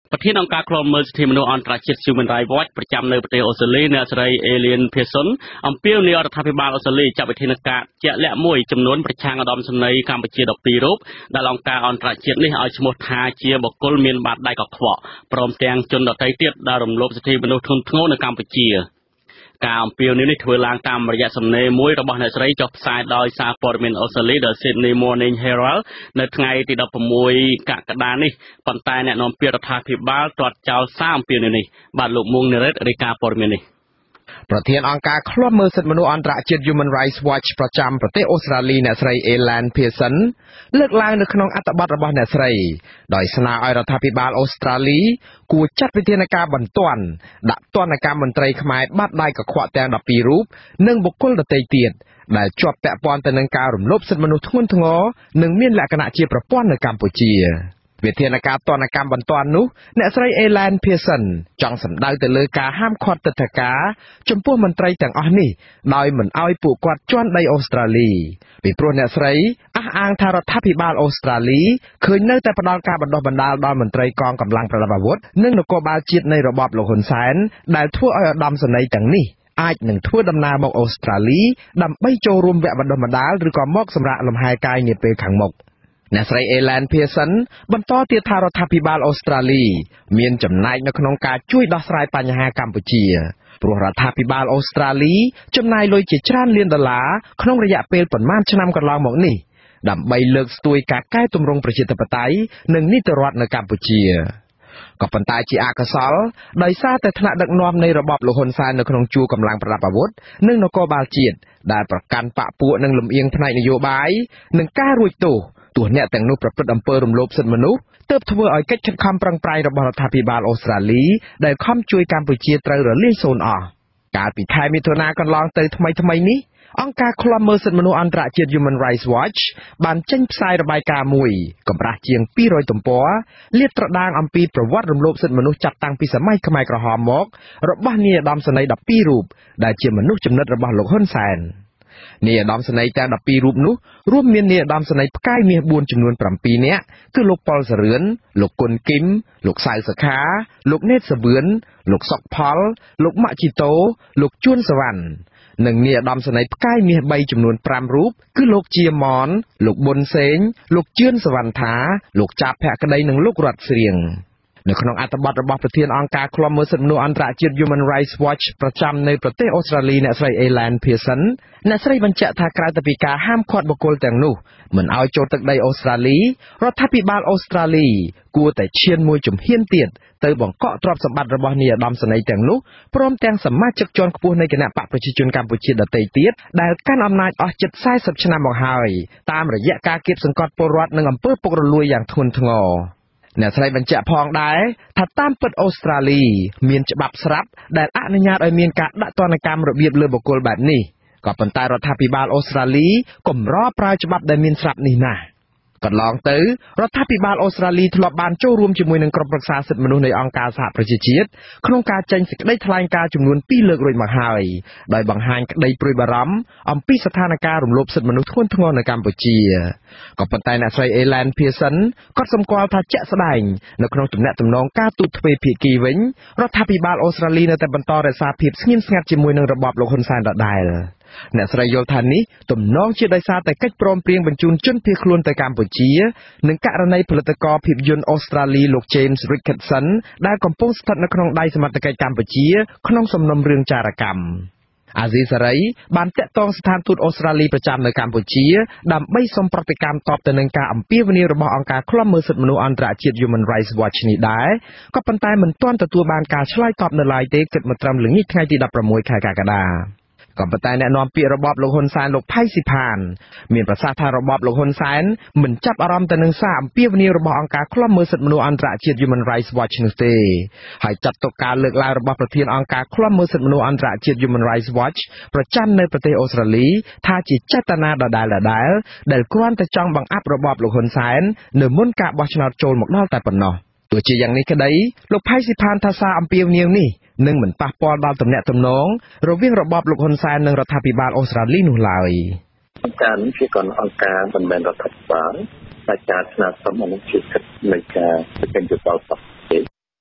ประเทศองค์การคลอมเมอร์สทีมโนอันตรายจิตซิวมันไรวอชประจำในประเทศออสเตรเลียในสไลเอเลียนเพซอนอัมเปียวในรัฐบาลออสเตรเลียจับไปเทนกาเจาะและมวยจำนวนประชางอดอมสนัยกัมพูชีดอกปีรูปได้ลองการอันตรายจิตนี้เอาชมทาเชียบกลเมียนบาดได้กับขวพร้อมแตงจนดอกไตเตียดดารมลบสถีมโนทุนทงในกัมพูชีการเปลี่ยนนี้ถือลางตามระยะสำเนมวยระบาดในสไลจบสายโดยซาปอร์เมนออสเตรเลียเดอะซิดนีย์มอร์นิ่งเฮรัลในไงที่ดับมวยกะกระดานนี่ปันตายเนี่ยนอมเปียรัฐาภิบาลตรวจเจ้าสามเปลี่ยนนี้บาดลูกมุงในรัฐริกาปอร์เมนนี่ประเทศองค์การคลอมเมอร์สิทธิมนุษย์อันตรจิต Human Rights Watch ประจำประเทศออสเตรเลียในสไลเอแลนด์เพสันเลือกลางในขนมอัตบัตระบาดในสไลโดยสนาอรัฐภิบาลออสเตรเลียกูจัดวิธีการบรรทอนดักต้นในการมนตรีขมายบัดได้กับขวาแตงดับปีรูปหนึ่งบุคคลดเตยเตียดได้จวบแปะปอนแต่หนึ่งการรวมลบสิทธิมนุษย์ทุนทงอหนึ่งเมียนและคณะเชียร์ประป้อนในกัมพูชีวิธีการตอนการบรรทอนนู้ในสไลเอแลนด์เพสันจังสำได้แต่เลยการห้ามคอดตะกาจมพวกมันไตรแต่งอ้อนี่โดยเหมือนเอาปูกวาดจ้วนในออสเตรเลียปีโปรเนสไรอ้างทารัฐพิบาลออสเตรเลียเคยเนื่องแต่ประดานการบรรดาบรรดาโดยมันไตรกองกำลังประดับอาวุธเนื่องนกบาลจิตในระบบโลหะแสนได้ทั่วอดำสนัยแต่งนี่อาจหนึ่งทั่วดำนาบอกออสเตรเลียดำไม่โจรวมแวะบรรดาบรรดาหรือก่อมอกสำระลำหายกายเงียบไปขังหมกในสไลเอแลนด์เพสันบรรทอเตียทารัฐพิบาลออสเตรเลียมีนจำนายในขนมการช่วยดัสไลปัญหากัมพูชีปรุรัฐพิบาลออสเตรเลียจำนายโดยเจชานเลียนดลาขนมระยะเปลปนม่านชนำกันลองหมกนี่ดำใบเลิกสตุยกาใกล้ตุมรงประชาธิปไตยหนึ่งนิตรวัตในกัมพูชีกับปันตายจีอากาซอลโดยซาแต่ธนาดักนอมในระบบโลหะทรายในขนมจูกำลังประดับอาวุธหนึ่งนกบาลจีดได้ประกันปะปูหนึ่งลำเอียงภายในนโยบายหนึ่งก้ารุ่ยตัวเนี่ยแต่งนูประพฤติอำเภอรวมลบสิทธิมนุษย์เติบโตเอาเกิดชัดคำปรังปรายระบอบรัฐพิบาลออสเตรเลียได้ข้ามช่วยกัมพูชีตระเรือเลี้ยโซนการปิดท้ายมิถุนากันลองเตยทำไมนี้องค์การคลอมเมอร์สิทธิมนุษย์อันตรจิต Human Rights Watch บันเจ้งสายระบายการมวยกับราเจียงปีรอยตุ่มปัวเลียดตระดางอัมพีประวัติรวมลบสิทธิมนุษย์จัดตั้งปีสมัยขมายกระหอมมกระบาดเนี่ยดำสนัยดับปีรูปได้เจียมนุษย์จำนัดระบาดหลงหุ่นแสนเนี่ยดำสนัยแต่ดับปีรูปนู้ร่วมเมียนเนี่ยดำสนัยใกล้เมียบุญจำนวนประปีเนี้ยคือลูกปอลเสือนลูกกลกิมลูกสายสขาลูกเนตรเสือนลูกซอกพอลลูกมะจิโตลูกจุนสวรรค์หนึ่งเนี่ยดำสนัยใกล้เมียใบจำนวนปรามรูปคือลูกเจียมอนลูกบนเซงลูกเจื้อนสวรรค์ถาลูกจับแพะกระไดหนึ่งลูกรัดเสียงในขนมอัตบัตระบอบประเทศองค์การคลอมเมอร์สิทธิมนุษย์อันตรจิต Human Rights Watch ประจำในประเทศออสเตรเลียในสไลเอแลนด์เพสันในสไลบัญชีทางการตะปีกาห้ามขอดบุคคลแต่งนู่เหมือนเอาโจตึกใดออสเตรเลียรัฐพิบาลออสเตรเลียกลัวแต่เชียนมวยจุ่มเฮียนเตียดเตยบังเกาะตรอบสมบัติระบอบเนี่ยดำสนัยแต่งนู่พร้อมแต่งสามารถจักจรขบวนในคณะปะประชาชนกัมพูชีดเตยเตียดได้การอำนาจออกจัดสายสับชนะมองหายตามระยะการเก็บสังกัดปรวัตในอำเภอปกรลุยอย่างทุนทงเนี่ยสไลบัญชีพองได้ถ้าตามเปิดออสเตรเลียมีนฉบับสลับได้อนุญาตให้มีการดัดตอนการระเบียบเรือบุคคลแบบนี้ก็เป็นตายรัฐพิบาลออสเตรเลียกลมรอปลายฉบับได้มีสลับนี่นะก็ลองเตอรัฐพิบาลออสเตรเลียทลบบานโจรวมจำนวนหนึ่งกรมปรึกษาสิทธิมนุษย์ในองค์การสหประชาชาติโครงการเจนสิกได้ทลายการจำนวนปีเลิกรวยมาหายโดยบางหานได้ปรุยบารมอัมปีสถานการณ์รวมลบสิทธิมนุษย์ทุนทงในกัมพูชีก็เป็นตายในสไลเอแลนด์เพสันก็สมควรทัดเจาะแสดงในขนมตุ่มแนตุ่มน้องกาตุทเวพีกีวิญรัฐพิบาลออสเตรเลียในแต่บรรทอเรศาพิบสงินสงัดจำนวนหนึ่งระบบโลกคนสานได้ในสไลโยธานี้ตุ่มน้องเชื่อได้ซาแต่กัดปลอมเปลี่ยนบรรจุจนเพียคลุนแต่กัมพูชีหนึ่งกะระในผลิตกรพิบยนต์ออสเตรเลียลูกเจมส์ริกเกตสันได้กำปงสถัดในขนมได้สมัติกัมพูชีขนมสมนมเรื่องจารกรรมอาซีสไรบานเตะตองสถานทูตออสเตรเลียประจำในกัมพูชีดำไม่สมปฏิกรรมตอบแต่หนึ่งการอัมพีวันนี้ระบบองค์การคลอมมือสิทธิมนุษย์อันตรจิต Human Rights Watch นี้ได้ก็เป็นตายเหมือนต้นตัวบานการช่วยตอบในลายเตะเกิดมาตรำหรืองี้ไงที่ดับประมวยไข่กากระดาก็เป็นตายแน่นอนปีระบบโลกคนสายโลกไพ่สิพานมีประสาทระบบโลกคนสายเหมือนจับอารมณ์แต่หนึ่งสามปีวันนี้ระบบองค์การคลอมมือสิทธิมนุษย์อันตรจิต Human Rights Watch นี้เตะให้จัดตัวการเลือกลายระบบประเทศองค์การคลอมมือสิทธิมนุษย์อันตรจิต Human Rights Watch ประจำในประเทศออสเตรเลียท่าจิตจัตนาดได้ได้กวนแต่จ้องบังอับระบบโลกคนสายเนื้อมุ่นกะบอชนาโจลหมกนอแต่ปนนอตัวจีอย่างนี้ก็ได้โลกไพ่สิพานทาซาอัมเปียวเนียวนี่หนึ่งเหมือนปะปอนบาลตำแหน่งตำน้องเราวิ่งระบอบลูกคนแซนหนึ่งรัฐพิบาลออสเตรเลียนู่นเลยการที่ก่อนองค์การเป็นแบรนด์รัฐบาลในการสนับสนุนชีวิตในการเป็นจุดเป้าหมาย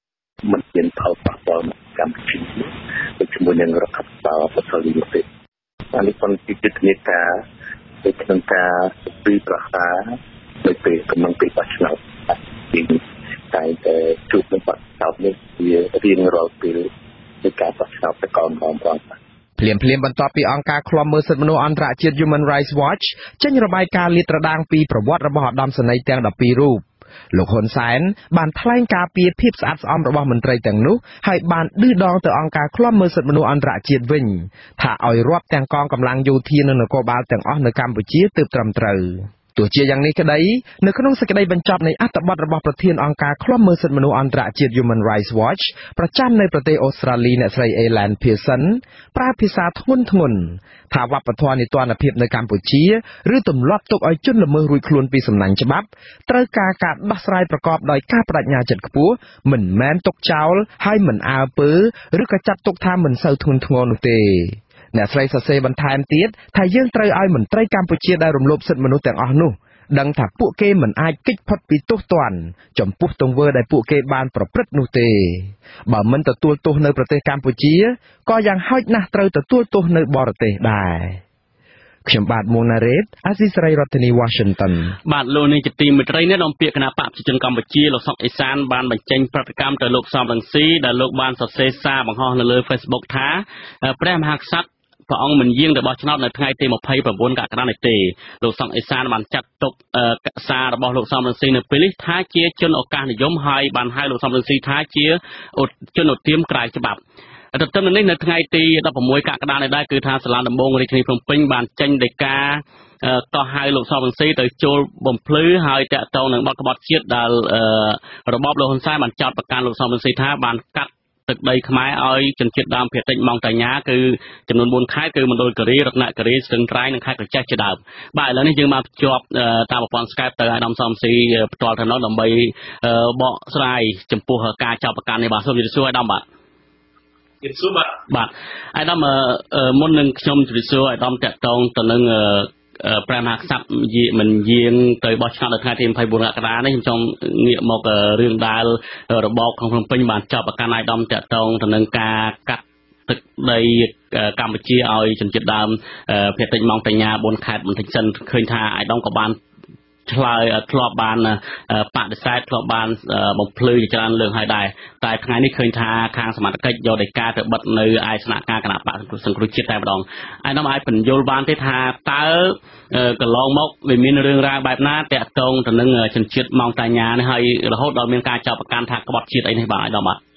មិនមានផលប៉ះពាល់កម្ពុជាដូចជាមួយនឹងរដ្ឋាភិបាលអូស្ត្រាលីទេអានេះប៉ុន្តែយុទ្ធនាការដូចក្នុងការពីប្រសានៅពេលកំឡុងពេលបោះឆ្នោតពីតែជួបនឹងបោះឆ្នោតនេះវារៀងរាល់ពេលនៃការបោះឆ្នោតទៅកម្ដងភ្លាមបន្ទាប់ពីអង្គការឃ្លាំមើលសិទ្ធិមនុស្សអន្តរជាតិ Human Rights Watch ចេញរបាយការណ៍លាតត្រដាងពីប្រវត្តិរបស់ឧត្តមសេនីយ៍ទាំង12រូបលោកហ៊ុនសែនបានថ្លែងការពីភាពស្អាតស្អំរបស់មន្ត្រីទាំងនោះហើយបានឌឺដងទៅអង្គការឃ្លាំមើលសិទ្ធិមនុស្សអន្តរជាតិវិញថាឲ្យរាប់ទាំងកងកម្លាំងយោធានិងនគរបាលទាំងអស់នៅកម្ពុជាទើបត្រឹមត្រូវទោះជាយ៉ាងនេះក្តីនៅក្នុងសេចក្តីបញ្ចប់នៃអត្ថបទរបស់ប្រធានអង្គការឃ្លាំមើលសិទ្ធិមនុស្សអន្តរជាតិ Human Rights Watch ប្រចាំនៅប្រទេសអូស្ត្រាលីអ្នកស្រី Ellen Pearson ប្រើភាសាធ្ងន់ធ្ងរថាវប្បធម៌នីតិរដ្ឋភាពនៅកម្ពុជាឬទម្លាប់ទុកឲ្យជនល្មើសរួចខ្លួនពីសំណាញ់ច្បាប់ត្រូវការដោះស្រាយប្រកបដោយការបដិញ្ញាចិត្តខ្ពស់មិនមែនទុកចោលហើយមិនអើពើឬក៏ចាត់ទុកថាមិនសូវធ្ងន់ធ្ងរនោះទេអ្នកស្រីសរសេរបន្ថែមទៀតថាយើងត្រូវឲ្យមន្ត្រីកម្ពុជាដែលរំលោភសិទ្ធិមនុស្សទាំងអស់នោះដឹងថាពួកគេមិនអាចគេចផុតពីទោសទណ្ឌចំពោះទង្វើដែលពួកគេបានប្រព្រឹត្តនោះទេបើមិនទទួលទោសនៅប្រទេសកម្ពុជាក៏យ៉ាងហោចណាស់ត្រូវទទួលទោសនៅបរទេសដែរខ្ញុំបាទមុងណារ៉េតអាស៊ីសេរីរដ្ឋធានី Washington បាទលោកនាងជាទីមេត្រីនេះនាំពាក្យគណៈបកប្រជាជនកម្ពុជាលោកសុកអេសានបានបញ្ចេញប្រតិកម្មទៅលោកសំរងស៊ីដែលលោកបានសរសេរសារបង្ហោះនៅលើ Facebook ថាព្រះមហាក្សត្រព្រះអង្គមិនយាងទៅបោះឆ្នោតនៅថ្ងៃទី29កក្កដានេះទេលោកសុកអេសានបានចាត់ទុកសាររបស់លោកសំរងស៊ីនៅពេលនេះថាជាជនឱកាសនិយមហើយបានហៅលោកសំរងស៊ីថាជាជនឧទាមក្រៅច្បាប់ទន្ទឹមនឹងនេះនៅថ្ងៃទី16កក្កដានេះដែរគឺថាសាលាដំបងរាជធានីភ្នំពេញបានចេញដីកាកោះហៅលោកសំរងស៊ីទៅចូលបំភ្លឺហើយតាក់ទងនឹងបទក្បត់ជាតិដែលរបបលោកហ៊ុនសែនបានចោទប្រកាន់លោកសំរងស៊ីថាបានកាត់ទឹកដីខ្មែរឲ្យជនជាតិដើមភាគតិចម៉ង់តាញ៉ាគឺចំនួន4ខេត្តគឺមណ្ឌលគិរីរតនគិរីស្ទឹងត្រែងនិងខេត្តក្រចេះជាដើមបាទឥឡូវនេះយើងមកភ្ជាប់តាមប្រព័ន្ធ Skype ទៅអាដាមសំស៊ីផ្ទាល់ទៅនោះដើម្បីបកស្រាយចំពោះការចោទប្រកាន់នេះបាទសូមជម្រាបសួរអាដាមបាទបាទអាដាមមុននឹងខ្ញុំជម្រាបសួរអាដាមតាក់ទងទៅនឹងព្រះមហាក្សត្រមិនយាងទៅបោះឆ្នោតនៅថ្ងៃទី24កក្កដានេះខ្ញុំចង់ងាកមករឿងដែលរបបក្នុងភ្នំពេញបានចោទប្រកាន់អាដាមតាក់ទងទៅនឹងការកាត់ទឹកដីកម្ពុជាឲ្យជនជាតិដើមភាគតិចម៉ង់តាញ៉ា4ខេត្តបន្តិចសិនឃើញថាអាដាមក៏បានឆ្លើយធ្លាប់បានបដិសេធធ្លាប់បានបំភ្លឺជាច្រើនលើកហើយដែរតែថ្ងៃនេះឃើញថាខាងសមាជិកយកដីកាទៅបិទនៅឯស្នាក់ការគណៈបកសង្គ្រោះជាតិតែម្ដងហើយនាំឲ្យបញ្យល់បានទេថាតើកន្លងមកវាមានរឿងរ៉ាវបែបណាតាក់ទងទៅនឹងជនជាតិម៉ង់តាញ៉ានេះហើយរហូតដល់មានការចោទប្រកាន់ថាក្បត់ជាតិអីនេះបាទអាដាមបាទ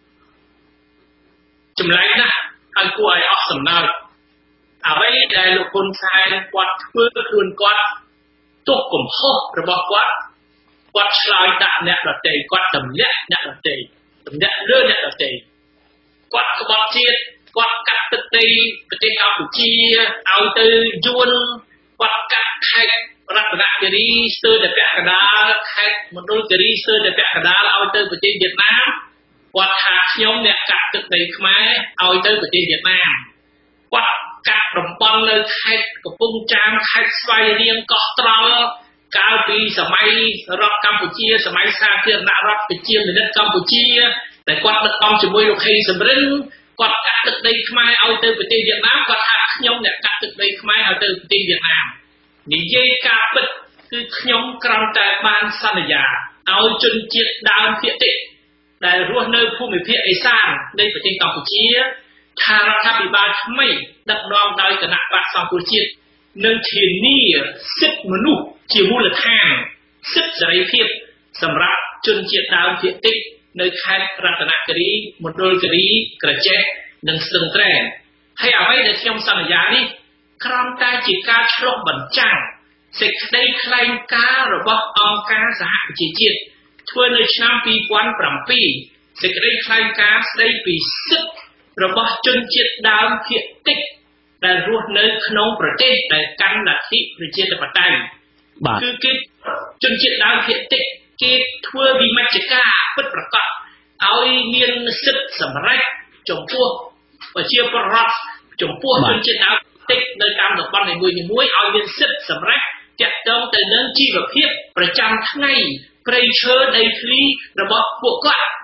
ចម្លែកណាស់ហើយគួរឲ្យអស់សំណើចអ្វីដែលលោកហ៊ុនសែនគាត់ធ្វើខ្លួនគាត់ទុកកំហុសរបស់គាត់ឆ្លើយដាក់អ្នកដទៃគាត់តម្លាក់អ្នកដទៃតម្លាក់លើអ្នកដទៃគាត់ក្បត់ជាតិគាត់កាត់ទឹកដីប្រទេសកម្ពុជាឲ្យទៅយួនគាត់កាត់ខេត្តរតនគិរីស្ទើរតែពាក់កណ្ដាលខេត្តមណ្ឌលគិរីស្ទើរតែពាក់កណ្ដាលឲ្យទៅប្រទេសវៀតណាមគាត់ថាខ្ញុំអ្នកកាត់ទឹកដីខ្មែរឲ្យទៅប្រទេសវៀតណាមគាត់កាត់តំបន់នៅខេត្តកំពង់ចាមខេត្តស្វាយរៀងកោះត្រល់កាលពីសម័យរដ្ឋកម្ពុជាសម័យសាធារណរដ្ឋប្រជាមានិតកម្ពុជាតែគាត់ដឹកនាំជាមួយលោកហេងសំរិនគាត់កាត់ទឹកដីខ្មែរឲ្យទៅប្រទេសវៀតណាមគាត់ថាខ្ញុំអ្នកកាត់ទឹកដីខ្មែរឲ្យទៅប្រទេសវៀតណាមនិយាយការពិតគឺខ្ញុំគ្រាន់តែបានសន្យាឲ្យជនជាតិដើមភាគតិចដែលរស់នៅភូមិភាគឦសាននៃប្រទេសកម្ពុជាថារដ្ឋាភិបាលថ្មីដឹកនាំដោយគណៈបកសង្គ្រោះជាតិនឹងធានាសិទ្ធិមនុស្សជាមូលដ្ឋានសិទ្ធិសេរីភាពសម្រាប់ជនជាតិដើមភាគតិចនៅខេត្តរតនគិរីមណ្ឌលគិរីក្រចេះនិងស្ទឹងត្រែងហើយអ្វីដែលខ្ញុំសន្យានេះគ្រាន់តែជាការឆ្លុះបញ្ចាំងសេចក្តីថ្លែងការណ៍របស់អង្គការសហប្រជាជាតិធ្វើនៅឆ្នាំ2007សេចក្តីថ្លែងការណ៍ស្តីពីសិទ្ធិរបស់ជនជាតិដើមភាគតិចដែលរស់នៅក្នុងប្រទេសដែលកាន់លទ្ធិប្រជាធិបតេយ្យគឺគេជនជាតិដើមភាគតិចគេធ្វើវិមជ្ឈការពិតប្រាកដឲ្យមានសិទ្ធិសម្រេចចំពោះប្រជាពលរដ្ឋចំពោះជនជាតិដើមតិចនៅតាមតំបន់នីមួយៗឲ្យមានសិទ្ធិសម្រេចទាក់ទងទៅនឹងជីវភាពប្រចាំថ្ងៃព្រៃឈើដីធ្លីរបស់ពួកគាត់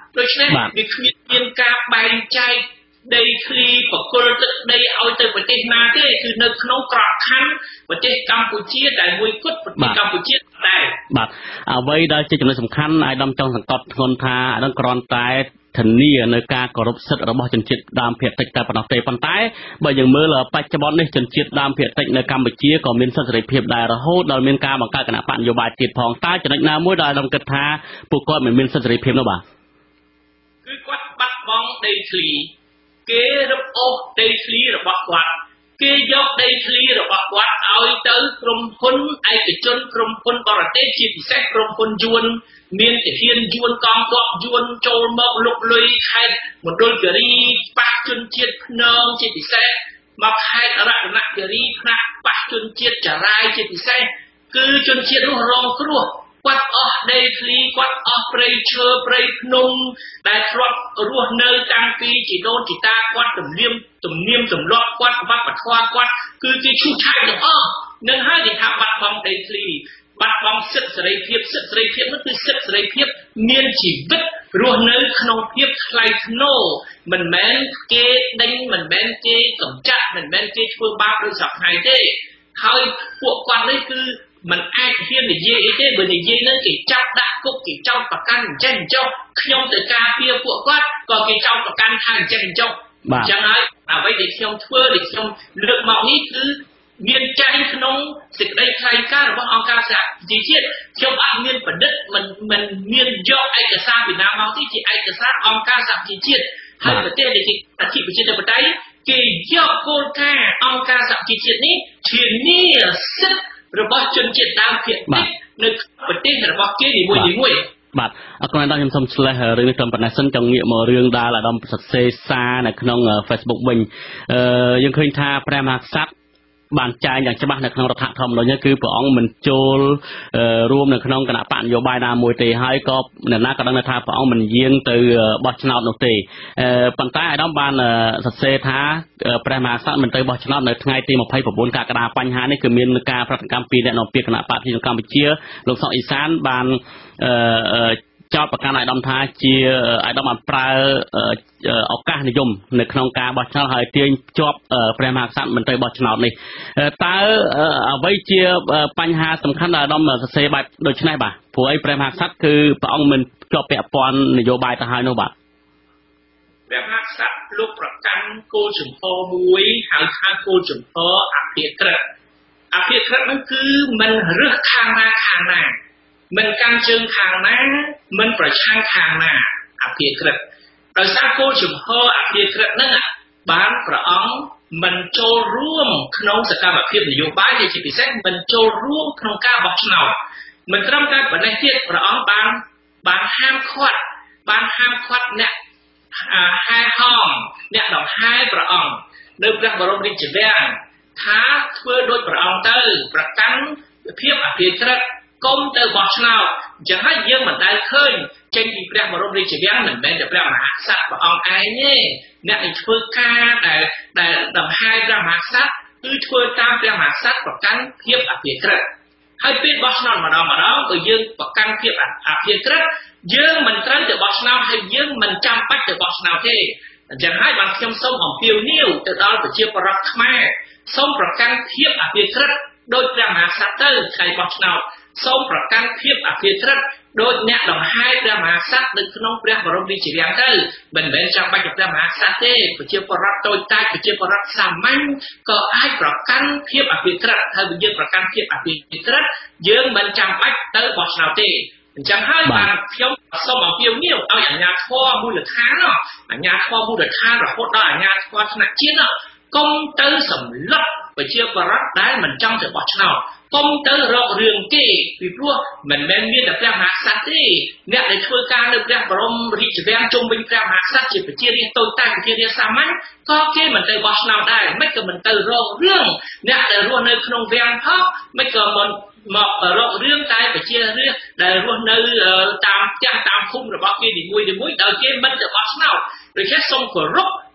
ដូច្នេះវាគ្មានការបែងចែកដីធ្លីបកគលទឹកដីឲ្យទៅប្រទេសណាទេគឺនៅក្នុងក្របខ័ណ្ឌប្រទេសកម្ពុជាតែមួយគត់ប្រទេសកម្ពុជាដែរបាទអ្វីដែលជាចំណុចសំខាន់អាយដាមចង់សង្កត់ធ្ងន់ថាអានឹងគ្រាន់តែធានានៅការគោរពសិទ្ធិរបស់ជនជាតិដើមភាគតិចតែប៉ុណ្ណោះទេប៉ុន្តែបើយើងមើលបច្ចុប្បន្ននេះជនជាតិដើមភាគតិចនៅកម្ពុជាក៏មានសិទ្ធិសេរីភាពដែររហូតដល់មានការបង្កើតគណៈបកនយោបាយទៀតផងតើចំណុចណាមួយដែលអាយដាមគិតថាពួកគាត់មិនមានសិទ្ធិសេរីភាពនោះបាទគឺគាត់បាត់បង់ដីធ្លីគេរឹបអូសដីធ្លីរបស់គាត់គេយកដីធ្លីរបស់គាត់ឲ្យទៅក្រុមហ៊ុនឯកជនក្រុមហ៊ុនបរទេសជាពិសេសក្រុមហ៊ុនយួនមានទាហានយួនកងទ័ពយួនចូលមកលុកលុយខេត្តមណ្ឌលគិរីប៉ះជនជាតិភ្នងជាពិសេសមកខេត្តរតនគិរីផ្នែកប៉ះជនជាតិចរាយជាពិសេសគឺជនជាតិនោះរងគ្រោះគាត់អស់ដីធ្លីគាត់អស់ព្រៃឈើព្រៃភ្នំដែលធ្លាប់រស់នៅតាំងពីជីដូនជីតាគាត់ទំនៀមទម្លាប់គាត់វប្បធម៌គាត់គឺគេឈូសឆាយទាំងអស់នឹងហើយគេថាបាត់បង់ដីធ្លីបាត់បង់សិទ្ធិសេរីភាពនោះគឺសិទ្ធិសេរីភាពមានជីវិតរស់នៅក្នុងភាពថ្លៃថ្នូរមិនមែនគេដេញមិនមែនគេកម្ចាត់មិនមែនគេធ្វើបាបដោយសពថ្ងៃទេហើយពួកគាត់នេះគឺมันអាចហ៊ាននិយាយអីទេបើនិយាយនឹងគេចាប់ដាក់គុកគេចោទប្រកាន់អញ្ចឹងចុះខ្ញុំទៅការពារពួកគាត់ក៏គេចោទប្រកាន់ថាអញ្ចឹងចុះអញ្ចឹងហើយអ្វីដែលខ្ញុំធ្វើដែលខ្ញុំលើកមកនេះគឺមានចែងក្នុងសេចក្តីថ្លែងការណ៍របស់អង្គការសហជីវជាតិខ្ញុំអត់មានប្រឌិតមិនមានយកឯកសារពីណាមកទេជាឯកសារអង្គការសហជីវជាតិហើយប្រទេសដែលជាអធិបតេយ្យគេយកគោលការណ៍អង្គការសហជីវជាតិនេះធានាសិទ្ធិរបស់ជនជាតិដើមភាគតិចនៅប្រទេសរបស់គេនីមួយបាទអរគុណដល់ខ្ញុំសូមឆ្លេះរឿងនេះត្រឹមប៉ុណ្ណេះសិនចង់ងាកមករឿងដែលអាដាមសរសេរសារនៅក្នុង Facebook វិញយើងឃើញថាព្រះមហាក្សត្របានចែងយ៉ាងច្បាស់នៅក្នុងរដ្ឋធម្មនុញ្ញគឺព្រះអង្គមិនចូលរួមនៅក្នុងគណៈបកនយោបាយណាមួយទេហើយក៏អ្នកណាក៏ដឹងថាព្រះអង្គមិនយាងទៅបោះឆ្នោតនោះទេប៉ុន្តែអាដាមបានសរសេរថាព្រះមហាក្សត្រមិនទៅបោះឆ្នោតនៅថ្ងៃទី29កក្កដាបញ្ហានេះគឺមានការប្រតិកម្មពីអ្នកនាំពាក្យគណៈបកប្រជាជនកម្ពុជាលោកសុកអេសានបានចោទប្រកាន់អាដាមថាជាអាដាមបានប្រើឱកាសនិយមនៅក្នុងការបោះឆ្នោតហើយទាញជាប់ព្រះមហាក្សត្រមិនទៅបោះឆ្នោតនេះតើអ្វីជាបញ្ហាសំខាន់ដែលអាដាមសរសេរបែបដូចនេះបាទព្រោះអីព្រះមហាក្សត្រគឺព្រះអង្គមិនជាប់ពាក់ព័ន្ធនយោបាយទៅហើយនោះបាទព្រះមហាក្សត្រលោកប្រកាន់គោលជំហរមួយហៅថាគោលជំហរអភិក្រិតនោះគឺមិនរើសខាងណាមិនកាន់ជើងខាងណាមិនប្រឆាំងខាងណាអភិក្រិតដោយសារគោលជំហរអភិក្រិតហ្នឹងបានព្រះអង្គមិនចូលរួមក្នុងសកម្មភាពនយោបាយជាពិសេសមិនចូលរួមក្នុងការបោះឆ្នោតមិនត្រឹមតែប៉ុណ្ណេះទៀតព្រះអង្គបានហាមឃាត់អ្នកហែហោមអ្នកដង្ហែព្រះអង្គនៅព្រះបរមរាជវាំងថាធ្វើដូចព្រះអង្គទៅប្រកាន់ភាពអភិក្រិតកុំទៅបោះឆ្នោតអញ្ចឹងហើយយើងមិនដែលឃើញចេញពីព្រះបរមរាជវាំងមិនមែនតែព្រះមហាក្សត្រព្រះអង្គឯងទេអ្នកដែលធ្វើការដែលដង្ហែព្រះមហាក្សត្រគឺធ្វើតាមព្រះមហាក្សត្រប្រកាន់ភាពអភិក្រិតហើយពេលបោះឆ្នោតម្ដងបើយើងប្រកាន់ភាពអភិក្រិតយើងមិនត្រូវទៅបោះឆ្នោតហើយយើងមិនចាំបាច់ទៅបោះឆ្នោតទេអញ្ចឹងហើយបានខ្ញុំសូមអំពាវនាវទៅដល់ប្រជាពលរដ្ឋខ្មែរសូមប្រកាន់ភាពអភិក្រិតដោយព្រះមហាក្សត្រទៅថ្ងៃបោះឆ្នោតសូមប្រកាន់ភាពអភិក្រិតដោយអ្នកដង្ហែព្រះមហាក្សត្រនៅក្នុងព្រះបរមរាជវាំងទៅមិនមែនចាំបាច់ទៅព្រះមហាក្សត្រទេប្រជាពលរដ្ឋតូចតាចប្រជាពលរដ្ឋសាមញ្ញក៏អាចប្រកាន់ភាពអភិក្រិតហើយបើយើងប្រកាន់ភាពអភិក្រិតយើងមិនចាំបាច់ទៅបោះឆ្នោតទេអញ្ចឹងហើយបានខ្ញុំសូមអំពាវនាវឲ្យអាជ្ញាធរមូលដ្ឋានរហូតដល់អាជ្ញាធរថ្នាក់ជាតិកុំទៅសម្លឹកប្រជាពលរដ្ឋដែលមិនចង់ទៅបោះឆ្នោតកុំទៅរករឿងគេពីព្រោះមិនមែនមានតែព្រះមហាក្សត្រទេអ្នកដែលធ្វើការនៅព្រះបរមរាជវាំងជុំវិញព្រះមហាក្សត្រជាប្រជារាស្ត្រតូចតាចប្រជារាស្ត្រសាមញ្ញក៏គេមិនទៅបោះឆ្នោតដែរមិនក៏មិនទៅរករឿងអ្នកដែលរស់នៅក្នុងវាំងផងមិនក៏មិនមករករឿងតែប្រជារាស្ត្រដែលរស់នៅតាមផ្ទះតាមភូមិរបស់គេនីមួយដោយគេមិនទៅបោះឆ្នោតដូច្នេះសូមគោរព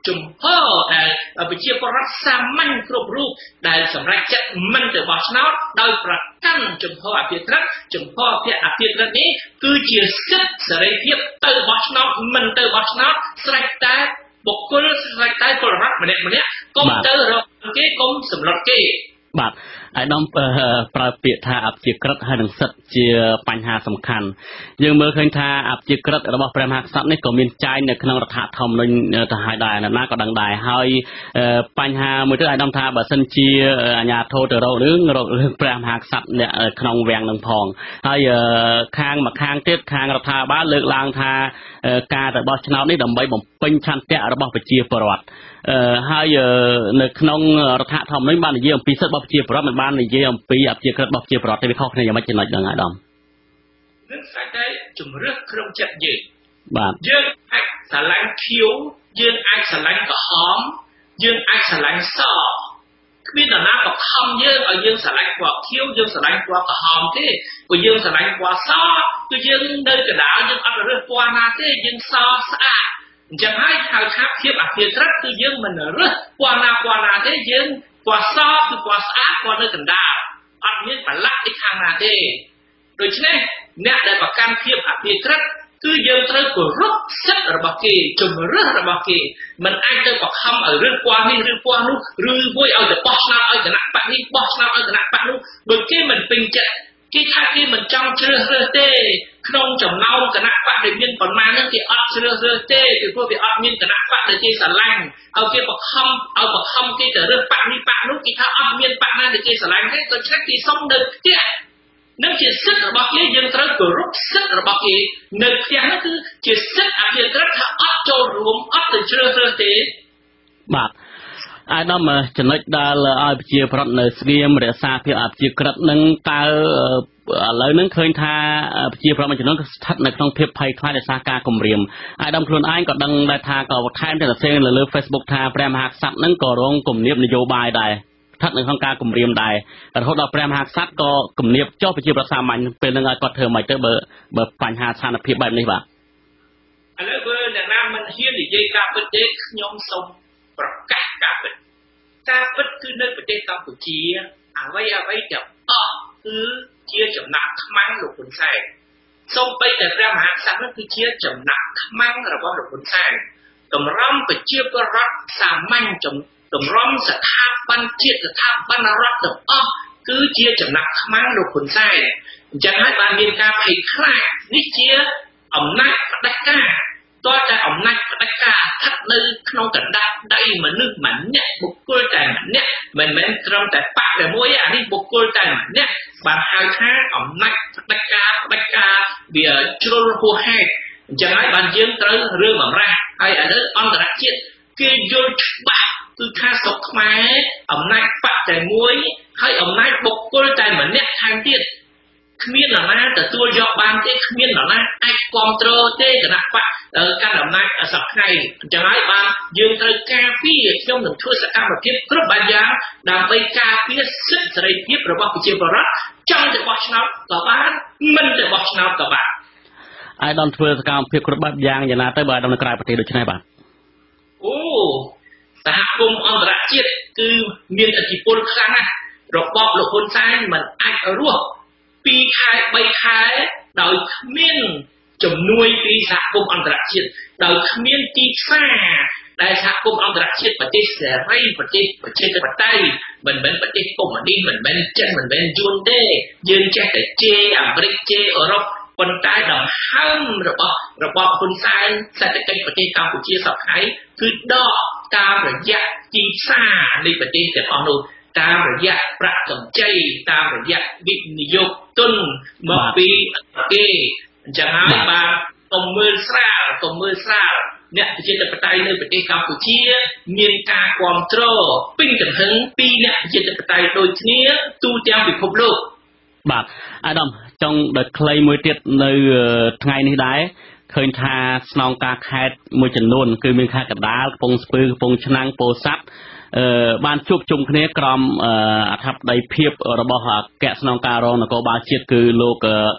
ជំហរដែលប្រជាពលរដ្ឋសាមញ្ញគ្រប់រូបដែលសម្រេចចិត្តមិនទៅបោះឆ្នោតដោយប្រកាន់ជំហរអភិក្រិតជំហរអភិក្រិតនេះគឺជាសិទ្ធិសេរីភាពទៅបោះឆ្នោតមិនទៅបោះឆ្នោតស្រេចតែបុគ្គលស្រេចតែពលរដ្ឋម្នាក់កុំទៅរកគេកុំសម្លុតគេបាទអាយដាមប្រើពាក្យថាអព្យាក្រឹតហើយនឹងសិទ្ធិជាបញ្ហាសំខាន់យើងមើលឃើញថាអព្យាក្រឹតរបស់ព្រះមហាក្សត្រនេះក៏មានចែងនៅក្នុងរដ្ឋធម្មនុញ្ញទៅហើយដែរណាក៏ដឹងដែរហើយបញ្ហាមួយទៀតអាយដាមថាបើសិនជាអាជ្ញាធរទៅរករឿងព្រះមហាក្សត្រអ្នកក្នុងវាំងនឹងផងហើយខាងមកខាងទៀតខាងរដ្ឋាភិបាលលើកឡើងថាការទៅបោះឆ្នោតនេះដើម្បីបំពេញឆន្ទៈរបស់ប្រជាពលរដ្ឋហើយនៅក្នុងរដ្ឋធម្មនុញ្ញបាននិយាយអំពីសិទ្ធិរបស់ប្រជាពលរដ្ឋមិនបាននិយាយអំពីអព្យាក្រឹតរបស់ប្រជាពលរដ្ឋទេវាខុសគ្នាយ៉ាងម៉េចចំណុចហ្នឹងអាដាមនឹងស្អីតែជំរឿសក្នុងចិត្តយើងបាទយើងអាចស្រឡាញ់ខៀវយើងអាចស្រឡាញ់ក្រហមយើងអាចស្រឡាញ់សគ្មាននរណាបង្ខំយើងឲ្យយើងស្រឡាញ់ពណ៌ខៀវយើងស្រឡាញ់ពណ៌ក្រហមទេព្រោះយើងស្រឡាញ់ពណ៌សគឺយើងនៅកណ្ដាលយើងអត់រើសពណ៌ណាទេយើងសស្អាតអញ្ចឹងហើយហៅថាភាពអព្យាក្រឹតគឺយើងមិនរើសពណ៌ណាទេយើងពណ៌សគឺពណ៌ស្អាតពណ៌នៅកណ្ដាលអត់មានប្រឡាក់ពីខាងណាទេដូច្នេះអ្នកដែលប្រកាន់ភាពអព្យាក្រឹតគឺយើងត្រូវគោរពសិទ្ធិរបស់គេជំរឿសរបស់គេមិនអាចទៅបង្ខំឲ្យរើសពណ៌នេះឬពណ៌នោះឬមួយឲ្យទៅបោះឆ្នោតឲ្យគណៈបកនេះបោះឆ្នោតឲ្យគណៈបកនោះដោយគេមិនពេញចិត្តគេថាគេមិនចង់ជ្រើសរើសទេក្នុងចំណោមគណៈបកដែលមានប៉ុន្មានហ្នឹងគេអត់ជ្រើសរើសទេពីព្រោះវាអត់មានគណៈបកដែលគេស្រឡាញ់ឲ្យគេបង្ខំគេទៅរើសបកនេះបកនោះគេថាអត់មានបកណាដែលគេស្រឡាញ់ទេដូច្នេះគេសុំនៅផ្ទះនឹងជាសិទ្ធិរបស់គេយើងត្រូវគោរពសិទ្ធិរបស់គេនៅផ្ទះនោះគឺជាសិទ្ធិអភិក្រិតថាអត់ចូលរួមអត់ទៅជ្រើសរើសទេបាទអាយដាមចំណុចដែលឲ្យប្រជាប្រដ្ឋនៅស្ងៀមរក្សាភាពអព្យាក្រឹតនឹងតើឥឡូវហ្នឹងឃើញថាប្រជាប្រដ្ឋមួយចំនួនស្ថិតនៅក្នុងភាពភ័យខ្លាចដោយសារការគំរាមអាយដាមខ្លួនឯងក៏ដឹងដែរថាក៏ថែមទាំងសរសេរលើ Facebook ថាព្រះមហាក្សត្រហ្នឹងក៏រងគំរាមនយោបាយដែរស្ថិតនៅក្នុងការគំរាមដែររហូតដល់ព្រះមហាក្សត្រក៏គំរាមចុះប្រជាប្រដ្ឋសាមញ្ញពេលហ្នឹងឲ្យគាត់ធ្វើមិនទៅបើបញ្ហាស្ថានភាពបែបនេះបាទឥឡូវបើអ្នកណាមិនហ៊ាននិយាយការពិតទេខ្ញុំសូមប្រកាសការពិតគឺនៅប្រទេសកម្ពុជាអ្វីទាំងអស់គឺជាចំណាក់ខ្មាំងលោកហ៊ុនសែនសូម្បីតែព្រះមហាក្សត្រនោះគឺជាចំណាក់ខ្មាំងរបស់លោកហ៊ុនសែនតម្រាំប្រជាពលរដ្ឋសាមញ្ញតម្រាំស្ថាប័នជាតិស្ថាប័នរដ្ឋទាំងអស់គឺជាចំណាក់ខ្មាំងលោកហ៊ុនសែនអញ្ចឹងហើយបានមានការភ័យខ្លាចនេះជាអំណាចផ្ដាច់ការតើតែអំណាចផ្ដាច់ការស្ថិតនៅក្នុងកណ្ដាប់ដៃមនុស្សម្នាក់បុគ្គលតែម្នាក់មិនមែនត្រឹមតែបកតែមួយអានេះបុគ្គលតែម្នាក់បានហៅថាអំណាចផ្ដាច់ការវាជ្រុលហួសហេតុអញ្ចឹងហើយបានយើងត្រូវរឿងបំរាស់ហើយឥឡូវអន្តរជាតិគេយល់ច្បាស់គឺថាស្រុកខ្មែរអំណាចបកតែមួយហើយអំណាចបុគ្គលតែម្នាក់ថែមទៀតគ្មាននរណាទទួលយកបានទេគ្មាននរណាអាចគ្រប់គ្រងទេគណៈបកកាន់អំណាចសប្តាហ៍អញ្ចឹងហើយបានយើងត្រូវការពារខ្ញុំនឹងធ្វើសកម្មភាពគ្រប់បែបយ៉ាងដើម្បីការពារសិទ្ធិសេរីភាពរបស់ប្រជាពលរដ្ឋចង់ទៅបោះឆ្នោតក៏បានមិនទៅបោះឆ្នោតក៏បានអាយដាមធ្វើសកម្មភាពគ្រប់បែបយ៉ាងយ៉ាងណាទៅបើអាយដាមនៅក្រៅប្រទេសដូចនេះបាទអូសហគមន៍អន្តរជាតិគឺមានឥទ្ធិពលខ្លាំងណាស់របបលោកហ៊ុនសែនមិនអាចរស់2ខែ3ខែដោយគ្មានជំនួយពីសហគមន៍អន្តរជាតិដោយគ្មានទីផ្សារដែលសហគមន៍អន្តរជាតិប្រទេសសេរីប្រទេសប្រជាធិបតេយ្យមិនមែនប្រទេសកុម្មុយនីសមិនមែនចិនមិនមែនយួនទេយើងចេះតែជេរអាមេរិកជេរអឺរ៉ុបប៉ុន្តែដង្ហើមរបស់ហ៊ុនសែនសេដ្ឋកិច្ចប្រទេសកម្ពុជាសប្តាហ៍គឺដកតាមរយៈទីផ្សារនៃប្រទេសទាំងអស់នោះតាមរយៈប្រាក់កម្ចីតាមរយៈវិនិយោគទុនមកពីគេអញ្ចឹងហើយបាទកុំមើលស្រាលអ្នកប្រជាធិបតេយ្យនៅប្រទេសកម្ពុជាមានការគ្រប់គ្រងពេញទំហឹងពីអ្នកប្រជាធិបតេយ្យដូចគ្នាទូទាំងពិភពលោកបាទអាដាមចង់ដល់ខ្លីមួយទៀតនៅថ្ងៃនេះដែរឃើញថាស្នងការខេត្តមួយចំនួនគឺមានខេត្តកណ្ដាលកំពង់ស្ពឺកំពង់ឆ្នាំងពោធិ៍សាត់បានជួបជុំគ្នាក្រោមអធិបតីភាពរបស់អគ្គស្នងការរងនគរបាលជាតិគឺលោក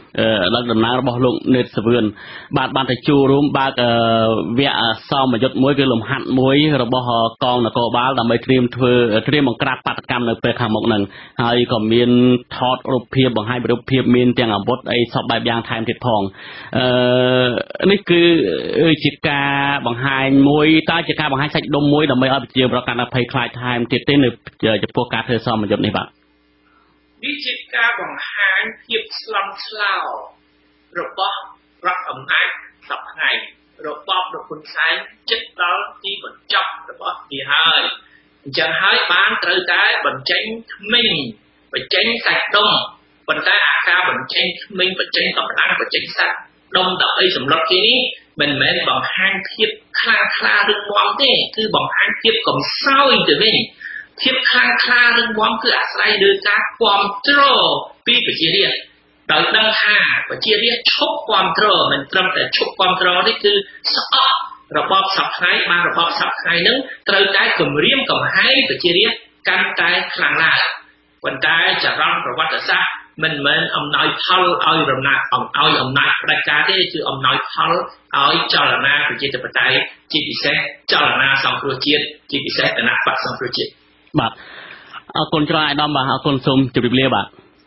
ដល់ដំណើររបស់លោកនេតសវឿនបានទៅជួបរួមបើកវគ្គសមយុទ្ធមួយគឺលំហាត់មួយរបស់កងនគរបាលដើម្បីត្រៀមបង្ក្រាបបាតកម្មនៅពេលខាងមុខហ្នឹងហើយក៏មានថតរូបភាពបង្ហាញរូបភាពមានទាំងអាវុធអីសពបែបយ៉ាងថែមទៀតផងនេះគឺជាការបង្ហាញមួយតើជាការបង្ហាញសាច់ដុំមួយដើម្បីឲ្យប្រជាពលរដ្ឋកាន់តែភ័យខ្លាចថែមទៀតទេនៅចំពោះការធ្វើសមយុទ្ធនេះបាទវាជាការបង្ហាញភាពស្លន់ស្លោរបស់រដ្ឋអំណាចសពថ្ងៃរបបលោកហ៊ុនសែនចិត្តដល់ទីបញ្ចប់របស់វាហើយអញ្ចឹងហើយបានត្រូវតែបញ្ចេញក្មេងបញ្ចេញសាច់ដុំប៉ុន្តែអាការបញ្ចេញក្មេងបញ្ចេញកម្លាំងបញ្ចេញសាច់ដុំដើម្បីសម្លុតគេនេះមិនមែនបង្ហាញភាពខ្លាំងក្លារឹងមាំទេគឺបង្ហាញភាពកំសោយទៅវិញភាពខ្លាំងក្លារឹងមាំគឺអាស្រ័យលើការគ្រប់គ្រងពីប្រជារាស្ត្រដោយដឹងថាប្រជារាស្ត្រឈប់គ្រប់គ្រងមិនត្រឹមតែឈប់គ្រប់គ្រងនេះគឺស្អប់របបសពថ្ងៃបានរបបសពថ្ងៃនឹងត្រូវតែគម្រាមកំហែងប្រជារាស្ត្រកាន់តែខ្លាំងឡើងប៉ុន្តែចរន្តប្រវត្តិសាស្ត្រមិនមែនអំណោយផលឲ្យអំណាចផ្ដាច់ការទេគឺអំណោយផលឲ្យចលនាប្រជាធិបតេយ្យជាពិសេសចលនាសង្គ្រោះជាតិជាពិសេសគណៈបកសង្គ្រោះជាតិបាទអរគុណច្រើនអាដាមបាទអរគុណសូមជម្រាបលាបាទ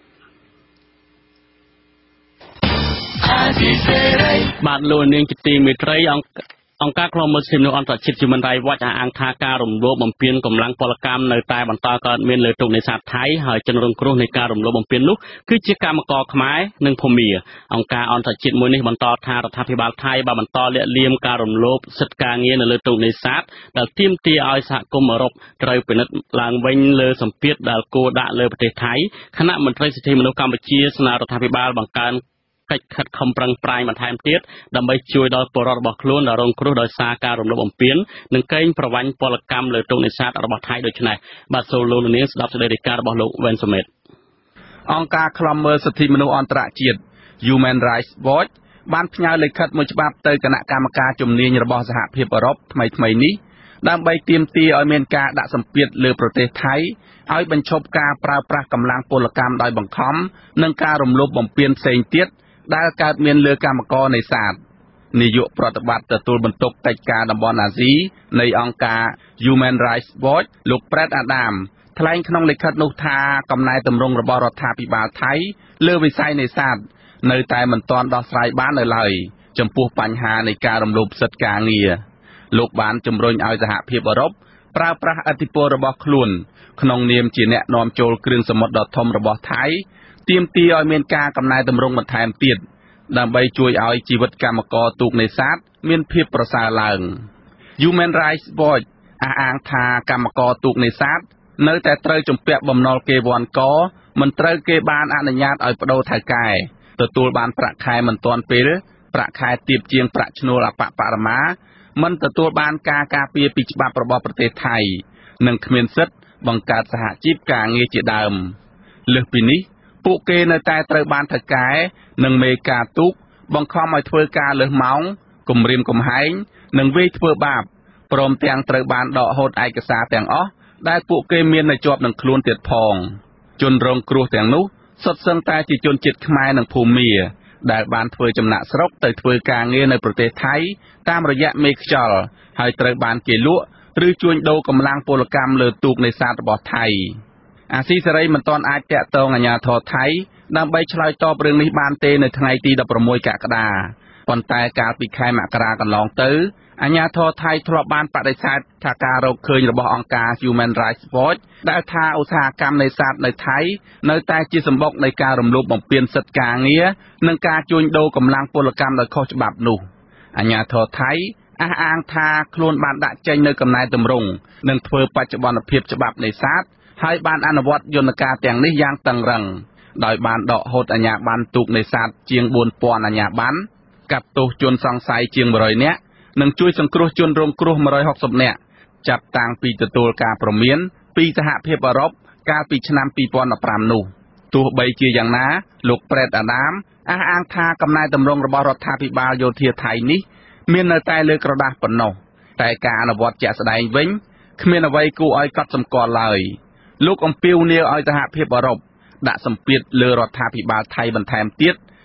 បាទលោកនាងជាទីមេត្រីអង្គការឃ្លាំមើលសិទ្ធិមនុស្សអន្តរជាតិ Human Rights Watch អះអាងថាការរំលោភបំពានកម្លាំងពលកម្មនៅតែបន្តកើតមានលើទូកនេសាទថៃហើយជនរងគ្រោះនៃការរំលោភបំពាននោះគឺជាកម្មករខ្មែរនិងភូមាអង្គការអន្តរជាតិមួយនេះបន្តថារដ្ឋាភិបាលថៃបានបន្តលាក់លៀមការរំលោភសិទ្ធិការងារនៅលើទូកនេសាទដែលទាមទារឲ្យសហគមន៍អឺរ៉ុបត្រូវពិនិត្យឡើងវិញលើសម្ពាធដែលគួរដាក់លើប្រទេសថៃគណៈមន្ត្រីសិទ្ធិមនុស្សកម្ពុជាស្នើរដ្ឋាភិបាលបង្កើនកិច្ចខិតខំប្រឹងប្រែងបន្ថែមទៀតដើម្បីជួយដល់ពលរដ្ឋរបស់ខ្លួនដែលរងគ្រោះដោយសារការរំលោភបំពាននិងកេងប្រវ័ញ្ចពលកម្មលើទូកនេសាទរបស់ថៃដូចនេះបាទសូមលោកនាងស្ដាប់សេចក្តីរាយការណ៍របស់លោកវ៉ែនសមេតអង្គការឃ្លាំមើលសិទ្ធិមនុស្សអន្តរជាតិ Human Rights Watch បានផ្ញើលិខិតមួយច្បាប់ទៅគណៈកម្មការជំនាញរបស់សហភាពអឺរ៉ុបថ្មីនេះដើម្បីទាមទារឲ្យមានការដាក់សម្ពាធលើប្រទេសថៃឲ្យបញ្ឈប់ការប្រើប្រាស់កម្លាំងពលកម្មដោយបង្ខំនិងការរំលោភបំពានផ្សេងទៀតដែលកើតមានលើកម្មករនេសាទនាយកប្រតិបត្តិទទួលបន្ទុកកិច្ចការតំបន់អាស៊ីនៃអង្គការ Human Rights Watch លោក Brett Adam ថ្លែងក្នុងលិខិតនោះថាកំណែទម្រង់របស់រដ្ឋាភិបាលថៃលើវិស័យនេសាទនៅតែមិនទាន់ដោះស្រាយបាននៅឡើយចំពោះបញ្ហានៃការរំលោភសិទ្ធិការងារលោកបានជំរុញឲ្យសហភាពអឺរ៉ុបប្រើប្រាស់ឥទ្ធិពលរបស់ខ្លួនក្នុងនាមជាអ្នកនាំចូលគ្រឿងសមុទ្រដ៏ធំរបស់ថៃទាមទារឲ្យមានការកំណែទម្រង់បន្ថែមទៀតដើម្បីជួយឲ្យជីវិតកម្មករទូកនេសាទមានភាពប្រសើរឡើង Human Rights Watch អះអាងថាកម្មករទូកនេសាទនៅតែត្រូវជំពាក់បំណុលគេវ័នកមិនត្រូវគេបានអនុញ្ញាតឲ្យបដូរថៅកែទទួលបានប្រាក់ខែមិនទាន់ពេលប្រាក់ខែទាបជាងប្រាក់ឈ្នួលអបបរមាមិនទទួលបានការការពារពីច្បាប់របស់ប្រទេសថៃនិងគ្មានសិទ្ធិបង្កើតសហជីពការងារជាដើមលើសពីនេះពួកគេនៅតែត្រូវបានថៅកែនិងមេការទូកបង្ខំឲ្យធ្វើការលើសម៉ោងគំរាមកំហែងនិងវាយធ្វើបាបព្រមទាំងត្រូវបានដកហូតឯកសារទាំងអស់ដែលពួកគេមាននៅជាប់នឹងខ្លួនទៀតផងជនរងគ្រោះទាំងនោះសុទ្ធសឹងតែជាជនជាតិខ្មែរនិងភូមាដែលបានធ្វើចំណាក់ស្រុកទៅធ្វើការងារនៅប្រទេសថៃតាមរយៈមេខ្យល់ហើយត្រូវបានគេលក់ឬជួញដូរកម្លាំងពលកម្មលើទូកនេសាទរបស់ថៃអាស៊ីសេរីមិនទាន់អាចតាក់ទងអាជ្ញាធរថៃដើម្បីឆ្លើយតបរឿងនេះបានទេនៅថ្ងៃទី16កក្កដាប៉ុន្តែកាលពីខែមករាកន្លងទៅអាជ្ញាធរថៃធ្លាប់បានបដិសេធថាការរកឃើញរបស់អង្គការ Human Rights Watch ដែលថាឧស្សាហកម្មនេសាទនៅថៃនៅតែជាសម្បុកនៃការរំលោភបំពានសិទ្ធិការងារនិងការជួញដូរកម្លាំងពលកម្មដោយខុសច្បាប់នោះអាជ្ញាធរថៃអះអាងថាខ្លួនបានដាក់ចេញនៅកំណែទម្រង់និងធ្វើបច្ចុប្បន្នភាពច្បាប់នេសាទហើយបានអនុវត្តយន្តការទាំងនេះយ៉ាងតឹងរ៉ឹងដោយបានដកហូតអាជ្ញាប័ណ្ណទូកនេសាទជាង 4000 អាជ្ញាប័ណ្ណកាត់ទោសជនសង្ស័យជាង 100 នាក់និងជួយសង្គ្រោះជនរងគ្រោះ 160 នាក់ចាប់តាំងពីទទួលការព្រមានពីសហភាពអឺរ៉ុបកាលពីឆ្នាំ 2015 នោះទោះបីជាយ៉ាងណាលោក Brett Adam អះអាងថាកំណែទម្រង់របស់រដ្ឋាភិបាលយោធាថៃនេះមាននៅតែលើក្រដាសប៉ុណ្ណោះតែការអនុវត្តជាក់ស្ដែងវិញគ្មានអ្វីគួរឲ្យកត់សម្គាល់ឡើយលោកអំពាវនាវឲ្យសហភាពអឺរ៉ុបដាក់សម្ពាធលើរដ្ឋាភិបាលថៃបន្ថែមទៀត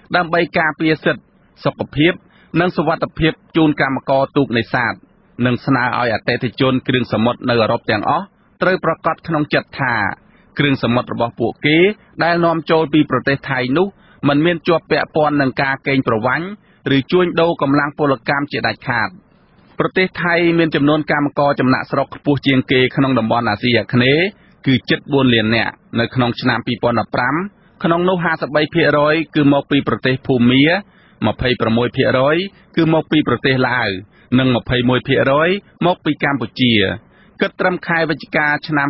ដើម្បីការពារសិទ្ធិសុខភាពនិងសុវត្ថិភាពជូនកម្មករទូកនេសាទនិងស្នើឲ្យអតិថិជនគ្រឿងសមុទ្រនៅអឺរ៉ុបទាំងអស់ត្រូវប្រកាសក្នុងចិត្តថាគ្រឿងសមុទ្ររបស់ពួកគេដែលនាំចូលពីប្រទេសថៃនោះមិនមានជាប់ពាក់ព័ន្ធនឹងការកេងប្រវ័ញ្ចឬជួញដូរកម្លាំងពលកម្មជាដាច់ខាតប្រទេសថៃមានចំនួនកម្មករចំណាក់ស្រុកខ្ពស់ជាងគេក្នុងតំបន់អាស៊ីអាគ្នេយ៍គឺជិត4លាននាក់នៅក្នុងឆ្នាំ2015ក្នុងនោះ 53% គឺមកពីប្រទេសភូមា 26% គឺមកពីប្រទេសឡាវនិង 21% មកពីកម្ពុជាគិតត្រឹមខែវិច្ឆិកាឆ្នាំ